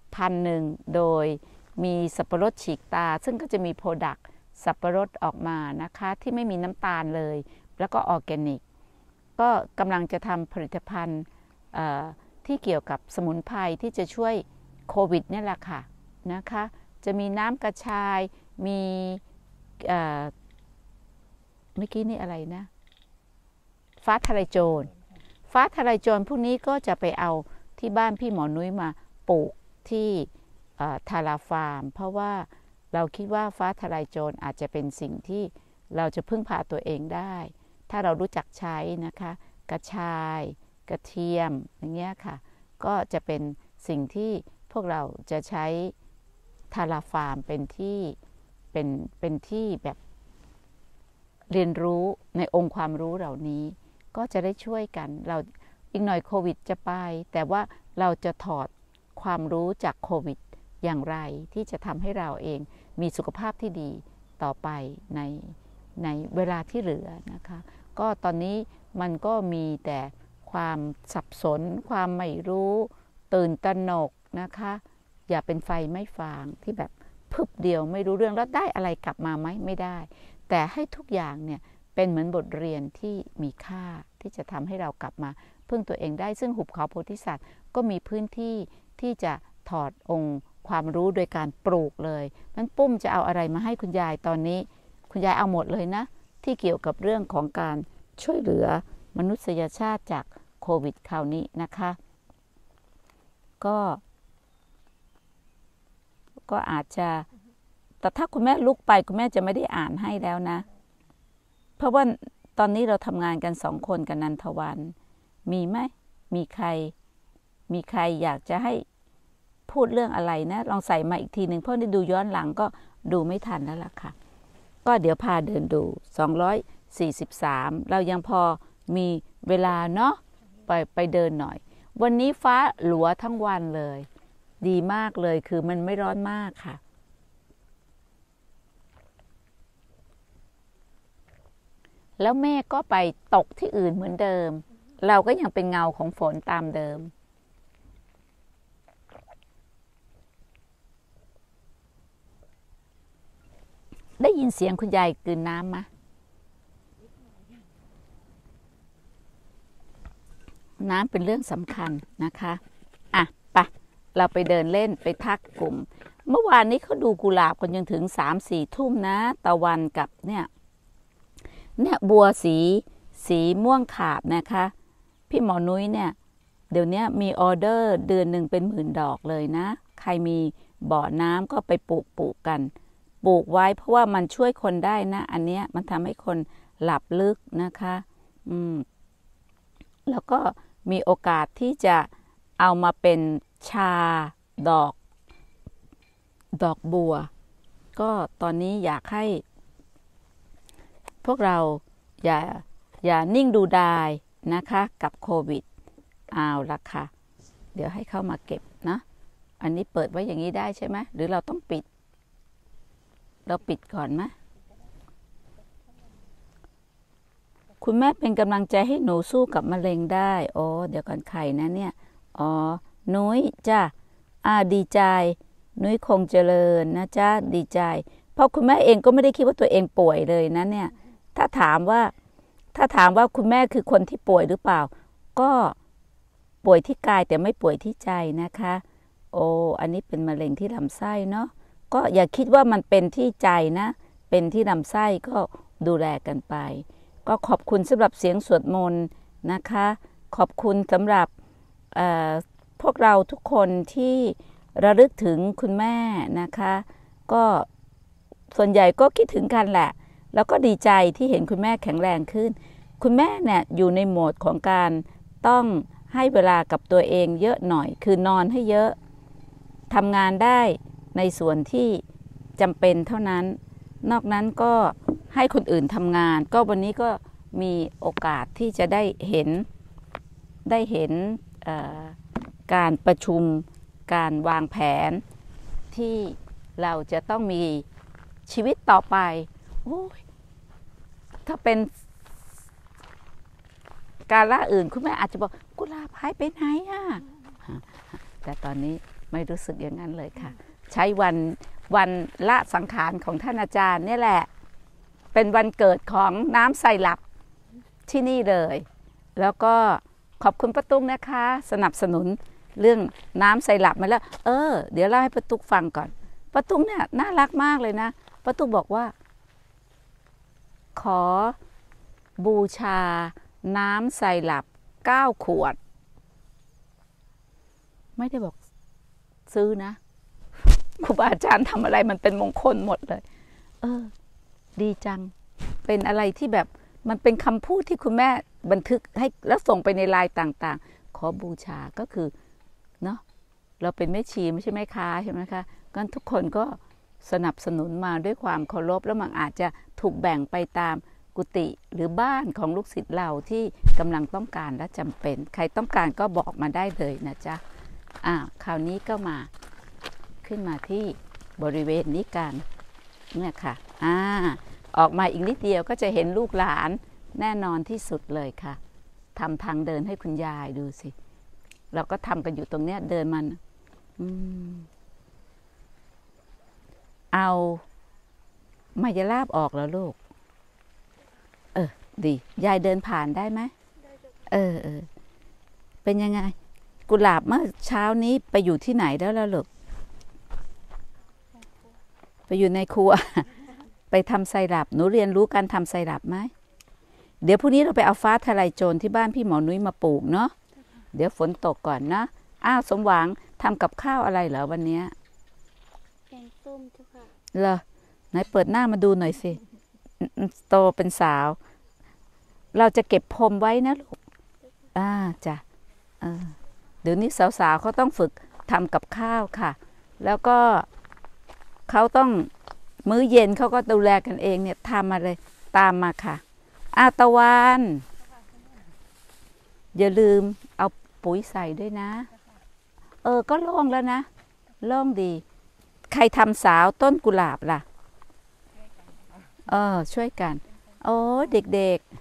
1,000โดยมีสับปะรดฉีกตาซึ่งก็จะมีโปรดักต์สับปะรดออกมานะคะที่ไม่มีน้ำตาลเลยแล้วก็ออร์แกนิกก็กำลังจะทำผลิตภัณฑ์ที่เกี่ยวกับสมุนไพรที่จะช่วยโควิดนี่แหละค่ะนะคะจะมีน้ำกระชายมีเมื่อกี้นี่อะไรนะฟ้าทะลายโจรพวกนี้ก็จะไปเอาที่บ้านพี่หมอนุ้ยมาปลูกที่ทาราฟาร์มเพราะว่าเราคิดว่าฟ้าทะลายโจรอาจจะเป็นสิ่งที่เราจะพึ่งพาตัวเองได้ถ้าเรารู้จักใช้นะคะกระชายกระเทียมอย่างเงี้ยค่ะก็จะเป็นสิ่งที่พวกเราจะใช้ทาราฟาร์มเป็นที่แบบเรียนรู้ในองค์ความรู้เหล่านี้ก็จะได้ช่วยกันเราอีกหน่อยโควิดจะไปแต่ว่าเราจะถอดความรู้จากโควิดอย่างไรที่จะทำให้เราเองมีสุขภาพที่ดีต่อไปในเวลาที่เหลือนะคะก็ตอนนี้มันก็มีแต่ความสับสนความไม่รู้ตื่นตระหนกนะคะอย่าเป็นไฟไม่ฟางที่แบบพึบเดียวไม่รู้เรื่องแล้วได้อะไรกลับมาไหมไม่ได้แต่ให้ทุกอย่างเนี่ยเป็นเหมือนบทเรียนที่มีค่าที่จะทำให้เรากลับมาพึ่งตัวเองได้ซึ่งหุบเขาโพธิสัตว์ก็มีพื้นที่ที่จะถอดองค์ความรู้โดยการปลูกเลยนั้นปุ้มจะเอาอะไรมาให้คุณยายตอนนี้คุณยายเอาหมดเลยนะที่เกี่ยวกับเรื่องของการช่วยเหลือมนุษยชาติจากโควิดคราวนี้นะคะก็อาจจะแต่ถ้าคุณแม่ลุกไปคุณแม่จะไม่ได้อ่านให้แล้วนะเพราะว่าตอนนี้เราทำงานกัน2 คนกับนันทวันมีไหมมีใครอยากจะให้พูดเรื่องอะไรนะลองใส่มาอีกทีหนึ่งเพราะนี่ดูย้อนหลังก็ดูไม่ทันแล้วล่ะค่ะก็เดี๋ยวพาเดินดู243เรายังพอมีเวลาเนาะไปเดินหน่อยวันนี้ฟ้าหลัวทั้งวันเลยดีมากเลยคือมันไม่ร้อนมากค่ะแล้วเมฆก็ไปตกที่อื่นเหมือนเดิมเราก็ยังเป็นเงาของฝนตามเดิมได้ยินเสียงคุณยายกลืนน้ำมะน้ำเป็นเรื่องสำคัญนะคะอ่ะไปเราไปเดินเล่นไปทักกลุ่มเมื่อวานนี้เขาดูกุหลาบกันจนถึง 3-4 ทุ่มนะตะวันกับเนี่ยบัวสีม่วงขาบนะคะพี่หมอนุ้ยเนี่ยเดี๋ยวนี้มีออเดอร์เดือนหนึ่งเป็น10,000 ดอกเลยนะใครมีบ่อน้ำก็ไปปลูกกันปลูกไว้เพราะว่ามันช่วยคนได้นะอันเนี้ยมันทำให้คนหลับลึกนะคะแล้วก็มีโอกาสที่จะเอามาเป็นชาดอกบัวก็ตอนนี้อยากให้พวกเราอย่านิ่งดูดายนะคะกับโควิดเอาละค่ะเดี๋ยวให้เข้ามาเก็บนะอันนี้เปิดไว้อย่างนี้ได้ใช่ไหมหรือเราต้องปิดเราปิดก่อนไหมคุณแม่เป็นกำลังใจให้หนูสู้กับมะเร็งได้โอ้เดี๋ยวก่อนใครนะเนี่ยอ๋อนุ้ยจ้ะดีใจนุ้ยคงเจริญนะจ้ะดีใจเพราะคุณแม่เองก็ไม่ได้คิดว่าตัวเองป่วยเลยนะเนี่ยถ้าถามว่าคุณแม่คือคนที่ป่วยหรือเปล่าก็ป่วยที่กายแต่ไม่ป่วยที่ใจนะคะโอ้อันนี้เป็นมะเร็งที่ลำไส้เนาะก็อย่าคิดว่ามันเป็นที่ใจนะเป็นที่ลำไส้ก็ดูแลกันไปก็ขอบคุณสำหรับเสียงสวดมนต์นะคะขอบคุณสำหรับพวกเราทุกคนที่ระลึกถึงคุณแม่นะคะก็ส่วนใหญ่ก็คิดถึงกันแหละแล้วก็ดีใจที่เห็นคุณแม่แข็งแรงขึ้นคุณแม่เนี่ยอยู่ในโหมดของการต้องให้เวลากับตัวเองเยอะหน่อยคือนอนให้เยอะทำงานได้ในส่วนที่จำเป็นเท่านั้นนอกนั้นก็ให้คนอื่นทำงานก็วันนี้ก็มีโอกาสที่จะได้เห็นการประชุมการวางแผนที่เราจะต้องมีชีวิตต่อไปถ้าเป็นการละอื่นคุณแม่อาจจะบอกกุหลาบหายไปไหนแต่ตอนนี้ไม่รู้สึกอย่างนั้นเลยค่ะใช้วันละสังขารของท่านอาจารย์นี่แหละเป็นวันเกิดของน้ำไซรัปที่นี่เลยแล้วก็ขอบคุณป้าตุ๊กนะคะสนับสนุนเรื่องน้ำไซรัปมาแล้วเดี๋ยวเล่าให้ป้าตุ๊กฟังก่อนป้าตุ๊กเนี่ยน่ารักมากเลยนะป้าตุ๊กบอกว่าขอบูชาน้ำไซรัป9 ขวดไม่ได้บอกซื้อนะครูบาอาจารย์ทำอะไรมันเป็นมงคลหมดเลยดีจังเป็นอะไรที่แบบมันเป็นคำพูดที่คุณแม่บันทึกให้แล้วส่งไปในไลน์ต่างๆขอบูชาก็คือเนาะเราเป็นแม่ชีไม่ใช่แม่ค้าใช่ไหมคะงั้นทุกคนก็สนับสนุนมาด้วยความเคารพแล้วมันอาจจะถูกแบ่งไปตามกุฏิหรือบ้านของลูกศิษย์เราที่กำลังต้องการและจำเป็นใครต้องการก็บอกมาได้เลยนะจ๊ะคราวนี้ก็มาขึ้นมาที่บริเวณนี้กันเนี่ยค่ะออกมาอีกนิดเดียวก็จะเห็นลูกหลานแน่นอนที่สุดเลยค่ะทำทางเดินให้คุณยายดูสิเราก็ทำกันอยู่ตรงเนี้ยเดินมันเอามายาลาบออกแล้วลูกดียายเดินผ่านได้ไหมเป็นยังไงกุหลาบเมื่อเช้านี้ไปอยู่ที่ไหนแล้วล่ะลูกไปอยู่ในครัวไปทำไซรัปหนูเรียนรู้การทำไซรัปไหมเดี๋ยวพรุ่งนี้เราไปเอาฟ้าทลายโจรที่บ้านพี่หมอนุ้ยมาปลูกเนาะเดี๋ยวฝนตกก่อนนะสมหวังทำกับข้าวอะไรเหรอวันนี้แกงส้มเจ้าค่ะเหรอไหนเปิดหน้ามาดูหน่อยสิโตเป็นสาวเราจะเก็บพรมไว้นะลูกจ้ะเดี๋ยวนี้สาวๆเขาต้องฝึกทำกับข้าวค่ะแล้วก็เขาต้องมื้อเย็นเขาก็ดูแลกันเองเนี่ยทำมาเลยตามมาค่ะตะวันอย่าลืมเอาปุ๋ยใส่ด้วยนะก็โล่งแล้วนะโล่งดีใครทำสาวต้นกุหลาบล่ะช่วยกันโอ้เด็ก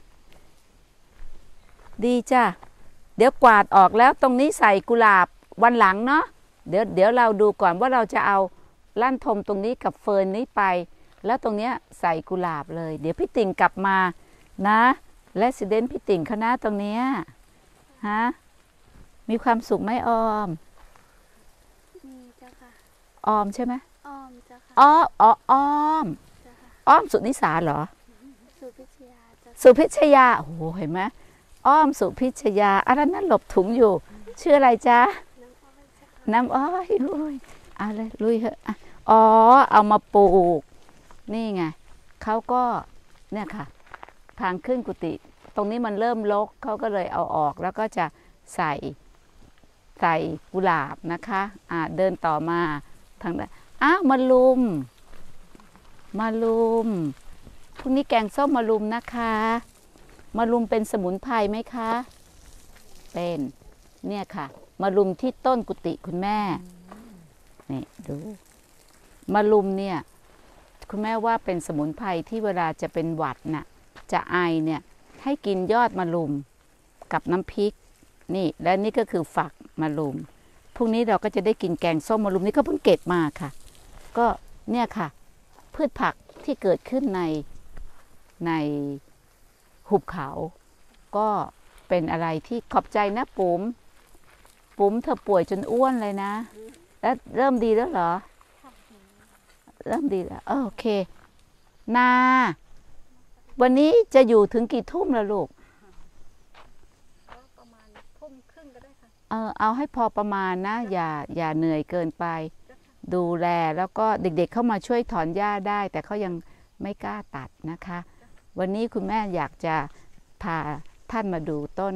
ๆดีจ้ะเดี๋ยวกวาดออกแล้วตรงนี้ใส่กุหลาบวันหลังเนาะเดี๋ยวเราดูก่อนว่าเราจะเอาลั่นทมตรงนี้กับเฟิร์นนี้ไปแล้วตรงเนี้ยใส่กุหลาบเลยเดี๋ยวพี่ติ่งกลับมานะและสิเดนพี่ติ่งคณะตรงเนี้ยฮะมีความสุขไหมออมมีเจ้าค่ะออมใช่ไหมออมเจ้าค่ะอ้อมอ้อมสุนิสาเหรอสุพิชยาสุพิชยาโอ้โหเห็นไหมอ้อมสุพิชยาอะไรนั่นหลบถุงอยู่ชื่ออะไรจ๊ะน้ำอ้อยลุยเอาเลยลุยเหอะเอามาปลูกนี่ไงเขาก็เนี่ยค่ะทางขึ้นกุฏิตรงนี้มันเริ่มรกเขาก็เลยเอาออกแล้วก็จะใส่กุหลาบนะคะเดินต่อมาทางนั้นมะลุมพรุ่งนี้แกงส้มมะลุมนะคะมะลุมเป็นสมุนไพรไหมคะเป็นเนี่ยค่ะมะลุมที่ต้นกุฏิคุณแม่นี่ดูมะลุมเนี่ยคุณแม่ว่าเป็นสมุนไพรที่เวลาจะเป็นหวัดน่ะจะไอเนี่ยให้กินยอดมะลุมกับน้ำพริกนี่และนี่ก็คือฝักมะลุมพรุ่งนี้เราก็จะได้กินแกงส้มมะลุมนี่ก็เพิ่งเก็บมาค่ะก็เนี่ยค่ะพืชผักที่เกิดขึ้นในหุบเขาก็เป็นอะไรที่ขอบใจนะปุ๋มเธอป่วยจนอ้วนเลยนะแล้วเริ่มดีแล้วเหรอเริ่มดีแล้วโอเคนาวันนี้จะอยู่ถึงกี่ทุ่มแล้วลูกประมาณทุ่มครึ่งก็ได้ค่ะเอาให้พอประมาณนะอย่าเหนื่อยเกินไปดูแลแล้วก็เด็กๆเข้ามาช่วยถอนหญ้าได้แต่เขายังไม่กล้าตัดนะคะวันนี้คุณแม่อยากจะพาท่านมาดูต้น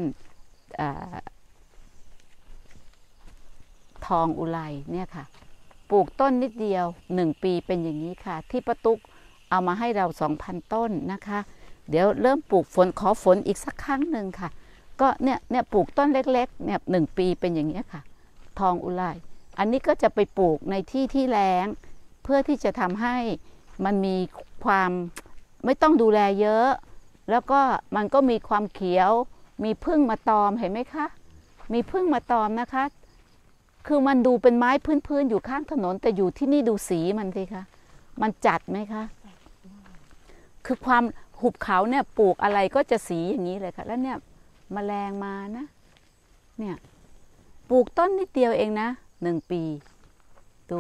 ทองอุไรเนี่ยค่ะปลูกต้นนิดเดียว1 ปีเป็นอย่างนี้ค่ะที่ป้าตุ๊กเอามาให้เรา 2,000 ต้นนะคะเดี๋ยวเริ่มปลูกขอฝนอีกสักครั้งหนึ่งค่ะก็เนี่ยปลูกต้นเล็กๆเนี่ย1 ปีเป็นอย่างนี้ค่ะทองอุไรอันนี้ก็จะไปปลูกในที่แล้งเพื่อที่จะทำให้มันมีความไม่ต้องดูแลเยอะแล้วก็มันก็มีความเขียวมีผึ้งมาตอมเห็นไหมคะมีผึ้งมาตอมนะคะคือมันดูเป็นไม้พื้นๆอยู่ข้างถนนแต่อยู่ที่นี่ดูสีมันสิคะมันจัดไหมคะคือความหุบเขาเนี่ยปลูกอะไรก็จะสีอย่างนี้เลยค่ะแล้วเนี่ยแมลงมานะเนี่ยปลูกต้นนิดเดียวเองนะ1 ปีดู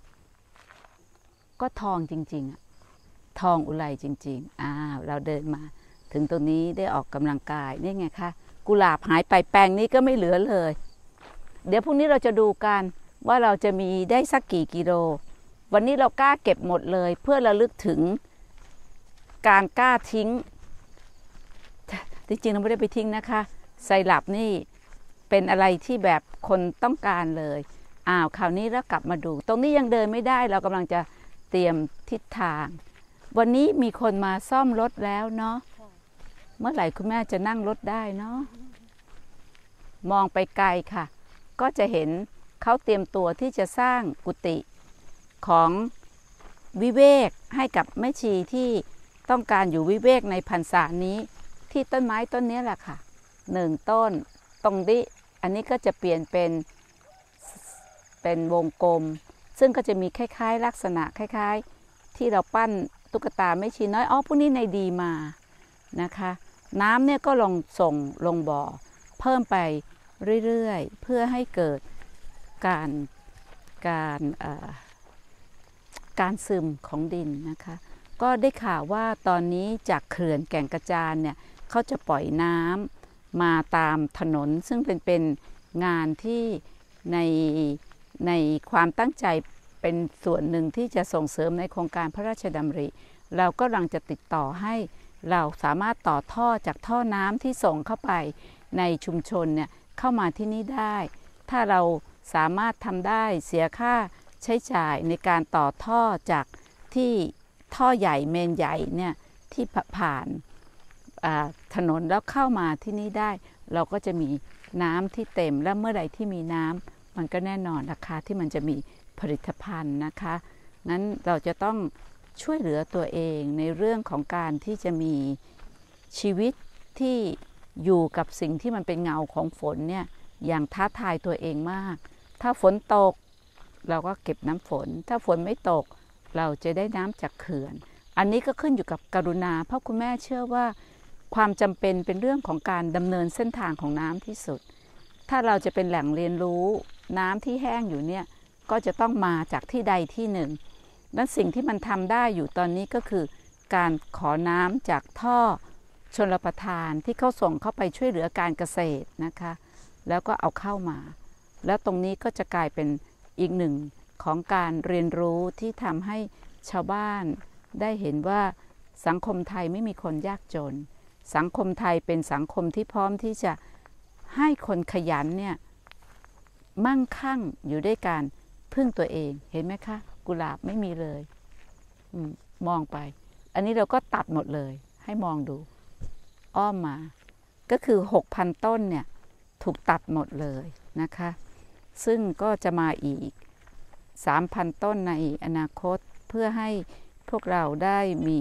ก็ทองจริงๆทองอุไรจริงๆเราเดินมาถึงตรงนี้ได้ออกกำลังกายนี่ไงคะกุหลาบหายไปแปลงนี้ก็ไม่เหลือเลยเดี๋ยวพรุ่งนี้เราจะดูกันว่าเราจะมีได้สักกี่กิโลวันนี้เรากล้าเก็บหมดเลยเพื่อระลึกถึงการกล้าทิ้งจริงๆเราไม่ได้ไปทิ้งนะคะไซรัปนี่เป็นอะไรที่แบบคนต้องการเลยคราวนี้เรากลับมาดูตรงนี้ยังเดินไม่ได้เรากำลังจะเตรียมทิศทางวันนี้มีคนมาซ่อมรถแล้วเนาะเมื่อไหร่คุณแม่จะนั่งรถได้เนาะมองไปไกลค่ะก็จะเห็นเขาเตรียมตัวที่จะสร้างกุฏิของวิเวกให้กับแม่ชีที่ต้องการอยู่วิเวกในพรรษานี้ที่ต้นไม้ต้นนี้แหละค่ะ1 ต้นตรงนี้อันนี้ก็จะเปลี่ยนเป็นวงกลมซึ่งก็จะมีคล้ายๆลักษณะคล้ายๆที่เราปั้นตุ๊กตาแม่ชีน้อยพวกนี้ในดีมานะคะน้ำเนี่ยก็ส่งลงบ่อเพิ่มไปเรื่อยๆเพื่อให้เกิดการซึมของดินนะคะก็ได้ข่าวว่าตอนนี้จากเขื่อนแก่งกระจานเนี่ยเขาจะปล่อยน้ำมาตามถนนซึ่งเป็นงานที่ในความตั้งใจเป็นส่วนหนึ่งที่จะส่งเสริมในโครงการพระราชดำริเราก็กำลังจะติดต่อให้เราสามารถต่อท่อจากท่อน้ำที่ส่งเข้าไปในชุมชนเนี่ยเข้ามาที่นี่ได้ ถ้าเราสามารถทำได้เสียค่าใช้จ่ายในการต่อท่อจากที่ท่อใหญ่เมนใหญ่เนี่ยที่ผ่านถนนแล้วเข้ามาที่นี่ได้เราก็จะมีน้ำที่เต็มและเมื่อใดที่มีน้ำมันก็แน่นอนราคาที่มันจะมีผลิตภัณฑ์นะคะงั้นเราจะต้องช่วยเหลือตัวเองในเรื่องของการที่จะมีชีวิตที่อยู่กับสิ่งที่มันเป็นเงาของฝนเนี่ยอย่างท้าทายตัวเองมากถ้าฝนตกเราก็เก็บน้ำฝนถ้าฝนไม่ตกเราจะได้น้ำจากเขื่อนอันนี้ก็ขึ้นอยู่กับกรุณาเพราะคุณแม่เชื่อว่าความจำเป็นเป็นเรื่องของการดำเนินเส้นทางของน้ำที่สุดถ้าเราจะเป็นแหล่งเรียนรู้น้ำที่แห้งอยู่เนี่ยก็จะต้องมาจากที่ใดที่หนึ่งและสิ่งที่มันทำได้อยู่ตอนนี้ก็คือการขอน้ำจากท่อชลประทานที่เขาส่งเข้าไปช่วยเหลือการเกษตรนะคะแล้วก็เอาเข้ามาแล้วตรงนี้ก็จะกลายเป็นอีกหนึ่งของการเรียนรู้ที่ทำให้ชาวบ้านได้เห็นว่าสังคมไทยไม่มีคนยากจนสังคมไทยเป็นสังคมที่พร้อมที่จะให้คนขยันเนี่ยมั่งคั่งอยู่ด้วยการพึ่งตัวเองเห็นไหมคะกุหลาบไม่มีเลยมองไปอันนี้เราก็ตัดหมดเลยให้มองดูอ้อมมาก็คือ 6,000 ต้นเนี่ยถูกตัดหมดเลยนะคะซึ่งก็จะมาอีก 3,000 ต้นในอนาคตเพื่อให้พวกเราได้มี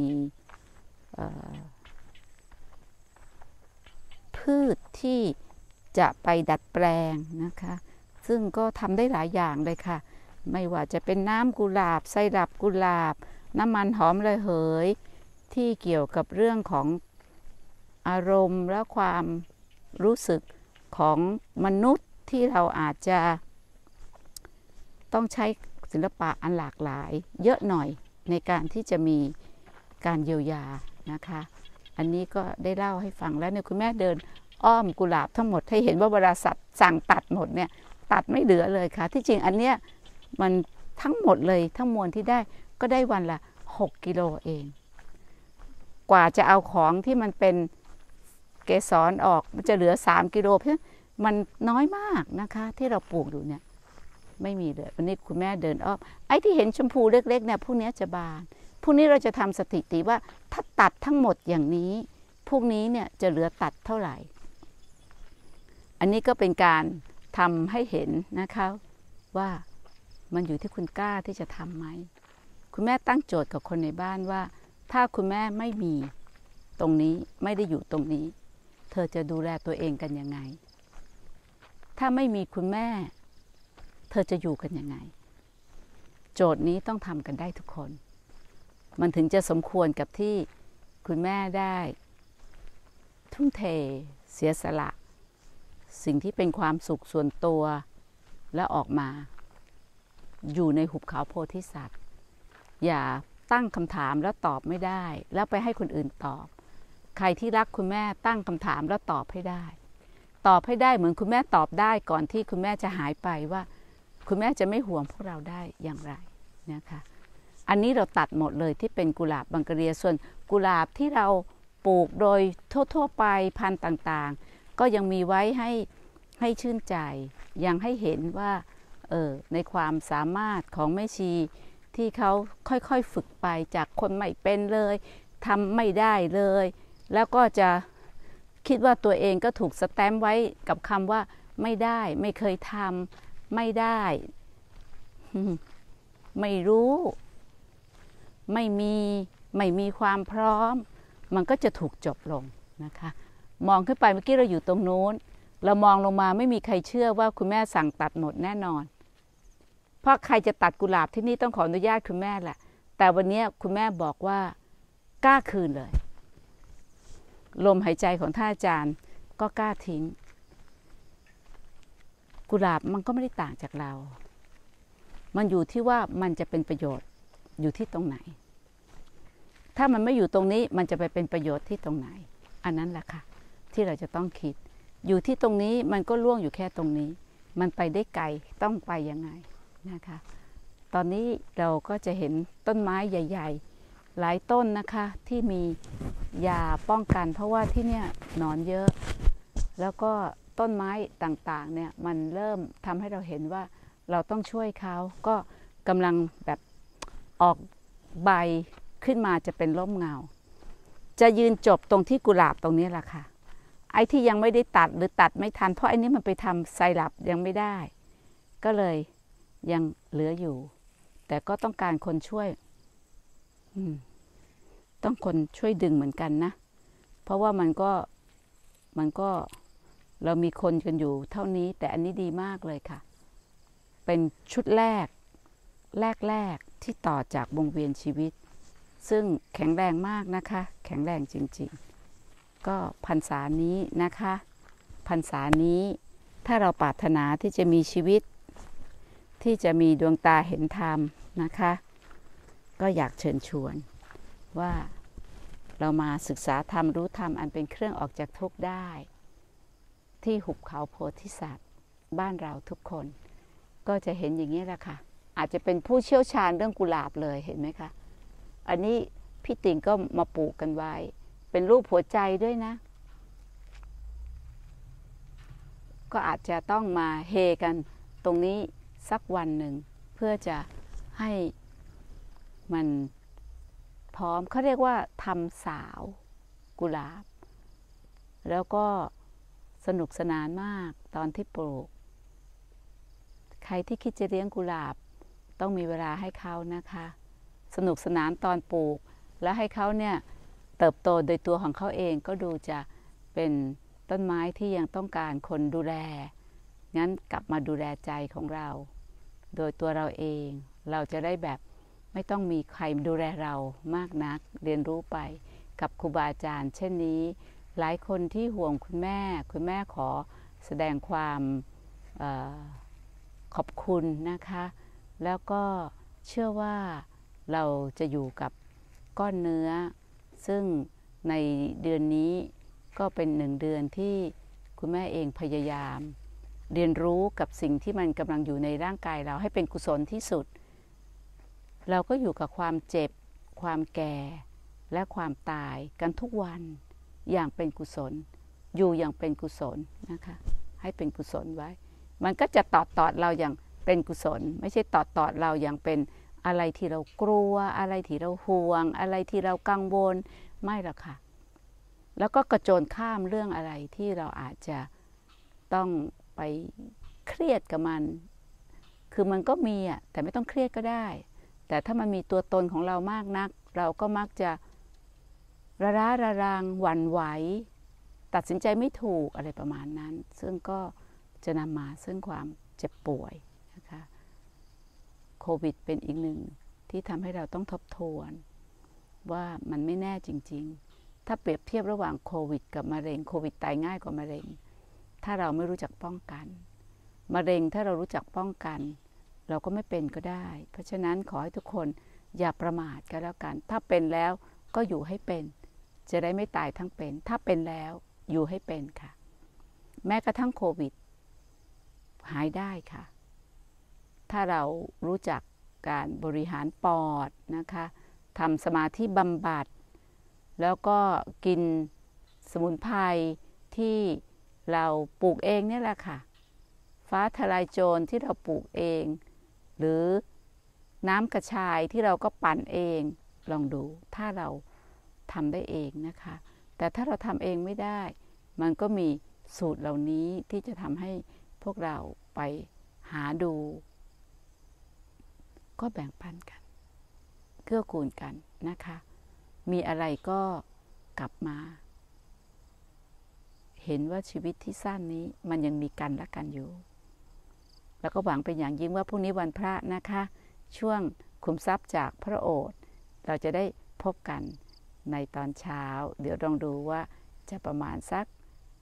พืชที่จะไปดัดแปลงนะคะซึ่งก็ทำได้หลายอย่างเลยค่ะไม่ว่าจะเป็นน้ำกุหลาบไซรัปกุหลาบน้ำมันหอมระเหยที่เกี่ยวกับเรื่องของอารมณ์และความรู้สึกของมนุษย์ที่เราอาจจะต้องใช้ศิลปะอันหลากหลายเยอะหน่อยในการที่จะมีการเยียวยานะคะอันนี้ก็ได้เล่าให้ฟังแล้วเนี่ยคุณแม่เดินอ้อมกุหลาบทั้งหมดให้เห็นว่าเวลาสัตว์สั่งตัดหมดเนี่ยตัดไม่เหลือเลยค่ะที่จริงอันเนี้ยมันทั้งหมดเลยทั้งมวลที่ได้ก็ได้วันละ6 กิโลเองกว่าจะเอาของที่มันเป็นเกสรออกมันจะเหลือ3 กิโลเพราะมันน้อยมากนะคะที่เราปลูกอยู่เนี่ยไม่มีเลยวันนี้คุณแม่เดินอ้อมไอ้ที่เห็นชมพูเล็กๆเนี่ยพวกนี้จะบานพรุ่งนี้เราจะทำสถิติว่าถ้าตัดทั้งหมดอย่างนี้พรุ่งนี้เนี่ยจะเหลือตัดเท่าไหร่อันนี้ก็เป็นการทำให้เห็นนะคะว่ามันอยู่ที่คุณกล้าที่จะทำไหมคุณแม่ตั้งโจทย์กับคนในบ้านว่าถ้าคุณแม่ไม่มีตรงนี้ไม่ได้อยู่ตรงนี้เธอจะดูแลตัวเองกันยังไงถ้าไม่มีคุณแม่เธอจะอยู่กันยังไงโจทย์นี้ต้องทำกันได้ทุกคนมันถึงจะสมควรกับที่คุณแม่ได้ทุ่มเทเสียสละสิ่งที่เป็นความสุขส่วนตัวและออกมาอยู่ในหุบเขาโพธิสัตว์อย่าตั้งคำถามแล้วตอบไม่ได้แล้วไปให้คนอื่นตอบใครที่รักคุณแม่ตั้งคำถามแล้วตอบให้ได้เหมือนคุณแม่ตอบได้ก่อนที่คุณแม่จะหายไปว่าคุณแม่จะไม่ห่วงพวกเราได้อย่างไรนะคะอันนี้เราตัดหมดเลยที่เป็นกุหลาบบังกะเรียส่วนกุหลาบที่เราปลูกโดยทั่วๆไปพันธุ์ต่างๆก็ยังมีไว้ให้ชื่นใจยังให้เห็นว่าในความสามารถของแม่ชีที่เขาค่อยๆฝึกไปจากคนไม่เป็นเลยทำไม่ได้เลยแล้วก็จะคิดว่าตัวเองก็ถูกสแตมป์ไว้กับคำว่าไม่ได้ไม่เคยทำไม่ได้ไม่รู้ไม่มีความพร้อมมันก็จะถูกจบลงนะคะมองขึ้นไปเมื่อกี้เราอยู่ตรงนู้นเรามองลงมาไม่มีใครเชื่อว่าคุณแม่สั่งตัดหมดแน่นอนเพราะใครจะตัดกุหลาบที่นี่ต้องขออนุญาตคุณแม่แหละแต่วันนี้คุณแม่บอกว่ากล้าคืนเลยลมหายใจของท่านอาจารย์ก็กล้าทิ้งกุหลาบมันก็ไม่ได้ต่างจากเรามันอยู่ที่ว่ามันจะเป็นประโยชน์อยู่ที่ตรงไหนถ้ามันไม่อยู่ตรงนี้มันจะไปเป็นประโยชน์ที่ตรงไหนอันนั้นแหละค่ะที่เราจะต้องคิดอยู่ที่ตรงนี้มันก็ล่วงอยู่แค่ตรงนี้มันไปได้ไกลต้องไปยังไงนะคะตอนนี้เราก็จะเห็นต้นไม้ใหญ่ๆหลายต้นนะคะที่มียาป้องกันเพราะว่าที่เนี่ยหนอนเยอะ แล้วก็ต้นไม้ต่างๆเนี่ยมันเริ่มทำให้เราเห็นว่าเราต้องช่วยเขาก็กำลังแบบออกใบขึ้นมาจะเป็นร่มเงาจะยืนจบตรงที่กุหลาบตรงนี้แหละค่ะไอ้ที่ยังไม่ได้ตัดหรือตัดไม่ทันเพราะไอ้นี้มันไปทำไซรัปยังไม่ได้ก็เลยยังเหลืออยู่แต่ก็ต้องการคนช่วยต้องคนช่วยดึงเหมือนกันนะเพราะว่ามันก็เรามีคนกันอยู่เท่านี้แต่อันนี้ดีมากเลยค่ะเป็นชุดแรกที่ต่อจากวงเวียนชีวิตซึ่งแข็งแรงมากนะคะแข็งแรงจริงๆก็พรรษานี้นะคะพรรษานี้ถ้าเราปรารถนาที่จะมีชีวิตที่จะมีดวงตาเห็นธรรมนะคะก็อยากเชิญชวนว่าเรามาศึกษาธรรมรู้ธรรมอันเป็นเครื่องออกจากทุกข์ได้ที่หุบเขาโพธิสัตว์บ้านเราทุกคนก็จะเห็นอย่างนี้แหละค่ะอาจจะเป็นผู้เชี่ยวชาญเรื่องกุหลาบเลยเห็นไหมคะอันนี้พี่ติ๋งก็มาปลูกกันไว้เป็นรูปหัวใจด้วยนะก็อาจจะต้องมาเฮกันตรงนี้สักวันหนึ่งเพื่อจะให้มันพร้อมเขาเรียกว่าทำสาวกุหลาบแล้วก็สนุกสนานมากตอนที่ปลูกใครที่คิดจะเลี้ยงกุหลาบต้องมีเวลาให้เขานะคะสนุกสนานตอนปลูกแล้วให้เขาเนี่ยเติบโตโดยตัวของเขาเองก็ดูจะเป็นต้นไม้ที่ยังต้องการคนดูแลงั้นกลับมาดูแลใจของเราโดยตัวเราเองเราจะได้แบบไม่ต้องมีใครดูแลเรามากนักเรียนรู้ไปกับครูบาอาจารย์เช่นนี้หลายคนที่ห่วงคุณแม่ขอแสดงความขอบคุณนะคะแล้วก็เชื่อว่าเราจะอยู่กับก้อนเนื้อซึ่งในเดือนนี้ก็เป็น1 เดือนที่คุณแม่เองพยายามเรียนรู้กับสิ่งที่มันกำลังอยู่ในร่างกายเราให้เป็นกุศลที่สุดเราก็อยู่กับความเจ็บความแก่และความตายกันทุกวันอย่างเป็นกุศลอยู่อย่างเป็นกุศลนะคะให้เป็นกุศลไว้มันก็จะตอดเราอย่างเป็นกุศลไม่ใช่ตอดเราอย่างเป็นอะไรที่เรากลัวอะไรที่เราห่วงอะไรที่เรากังวลไม่หรอกค่ะแล้วก็กระโจนข้ามเรื่องอะไรที่เราอาจจะต้องไปเครียดกับมันคือมันก็มีแต่ไม่ต้องเครียดก็ได้แต่ถ้ามันมีตัวตนของเรามากนักเราก็มักจะระรังหวั่นไหวตัดสินใจไม่ถูกอะไรประมาณนั้นซึ่งก็จะนำมาซึ่งความเจ็บป่วยนะคะโควิดเป็นอีกหนึ่งที่ทำให้เราต้องทบทวนว่ามันไม่แน่จริงๆถ้าเปรียบเทียบระหว่างโควิดกับมะเร็งโควิดตายง่ายกว่ามะเร็งถ้าเราไม่รู้จักป้องกันมะเร็งถ้าเรารู้จักป้องกันเราก็ไม่เป็นก็ได้เพราะฉะนั้นขอให้ทุกคนอย่าประมาทก็แล้วกันถ้าเป็นแล้วก็อยู่ให้เป็นจะได้ไม่ตายทั้งเป็นถ้าเป็นแล้วอยู่ให้เป็นค่ะแม้กระทั่งโควิดหายได้ค่ะถ้าเรารู้จักการบริหารปอดนะคะทำสมาธิบำบัดแล้วก็กินสมุนไพรที่เราปลูกเองนี่แหละค่ะฟ้าทลายโจรที่เราปลูกเองหรือน้ำกระชายที่เราก็ปั่นเองลองดูถ้าเราทำได้เองนะคะแต่ถ้าเราทำเองไม่ได้มันก็มีสูตรเหล่านี้ที่จะทำให้พวกเราไปหาดูก็แบ่งปันกันเกื้อกูลกันนะคะมีอะไรก็กลับมาเห็นว่าชีวิตที่สั้นนี้มันยังมีกันและกันอยู่แล้วก็หวังเป็นอย่างยิ่งว่าพรุ่งนี้วันพระนะคะช่วงขุมทรัพย์จากพระโอษฐ์เราจะได้พบกันในตอนเช้าเดี๋ยวลองดูว่าจะประมาณสัก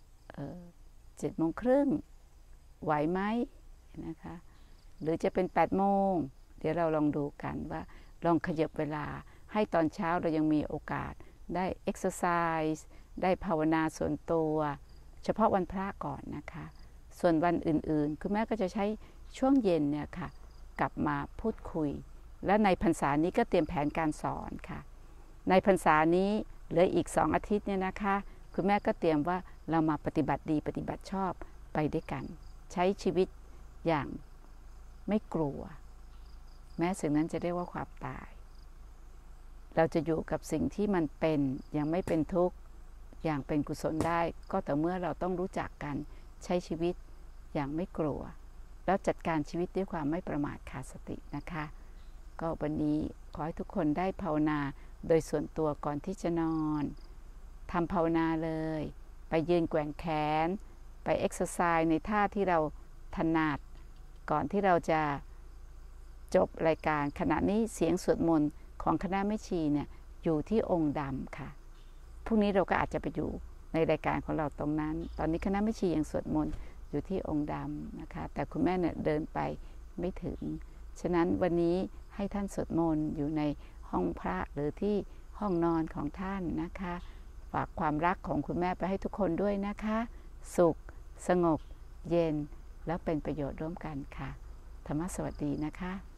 7:30ไหวไหมนะคะหรือจะเป็น8 โมงเดี๋ยวเราลองดูกันว่าลองขยับเวลาให้ตอนเช้าเรายังมีโอกาสได้เอ็กซ์ไซส์ได้ภาวนาส่วนตัวเฉพาะวันพระก่อนนะคะส่วนวันอื่นๆคุณแม่ก็จะใช้ช่วงเย็นเนี่ยค่ะกลับมาพูดคุยและในพรรษานี้ก็เตรียมแผนการสอนค่ะในพรรษานี้เหลืออีก2 อาทิตย์เนี่ยนะคะคุณแม่ก็เตรียมว่าเรามาปฏิบัติดีปฏิบัติชอบไปด้วยกันใช้ชีวิตอย่างไม่กลัวแม้สิ่งนั้นจะเรียกว่าความตายเราจะอยู่กับสิ่งที่มันเป็นยังไม่เป็นทุกข์อย่างเป็นกุศลได้ก็แต่เมื่อเราต้องรู้จักกันใช้ชีวิตอย่างไม่กลัวแล้วจัดการชีวิตด้วยความไม่ประมาทขาดสตินะคะก็วันนี้ขอให้ทุกคนได้ภาวนาโดยส่วนตัวก่อนที่จะนอนทำภาวนาเลยไปยืนแกว่งแขนไปเอ็กซ์ไซส์ในท่าที่เราถนัดก่อนที่เราจะจบรายการขณะนี้เสียงสวดมนต์ของคณะแม่ชีเนี่ยอยู่ที่องค์ดำค่ะพรุ่งนี้เราก็อาจจะไปอยู่ในรายการของเราตรงนั้นตอนนี้คณะแม่ชียังสวดมนต์อยู่ที่องค์ดำนะคะแต่คุณแม่เนี่ยเดินไปไม่ถึงฉะนั้นวันนี้ให้ท่านสวดมนต์อยู่ในห้องพระหรือที่ห้องนอนของท่านนะคะฝากความรักของคุณแม่ไปให้ทุกคนด้วยนะคะสุขสงบเย็นแล้วเป็นประโยชน์ร่วมกันค่ะธรรมะสวัสดีนะคะ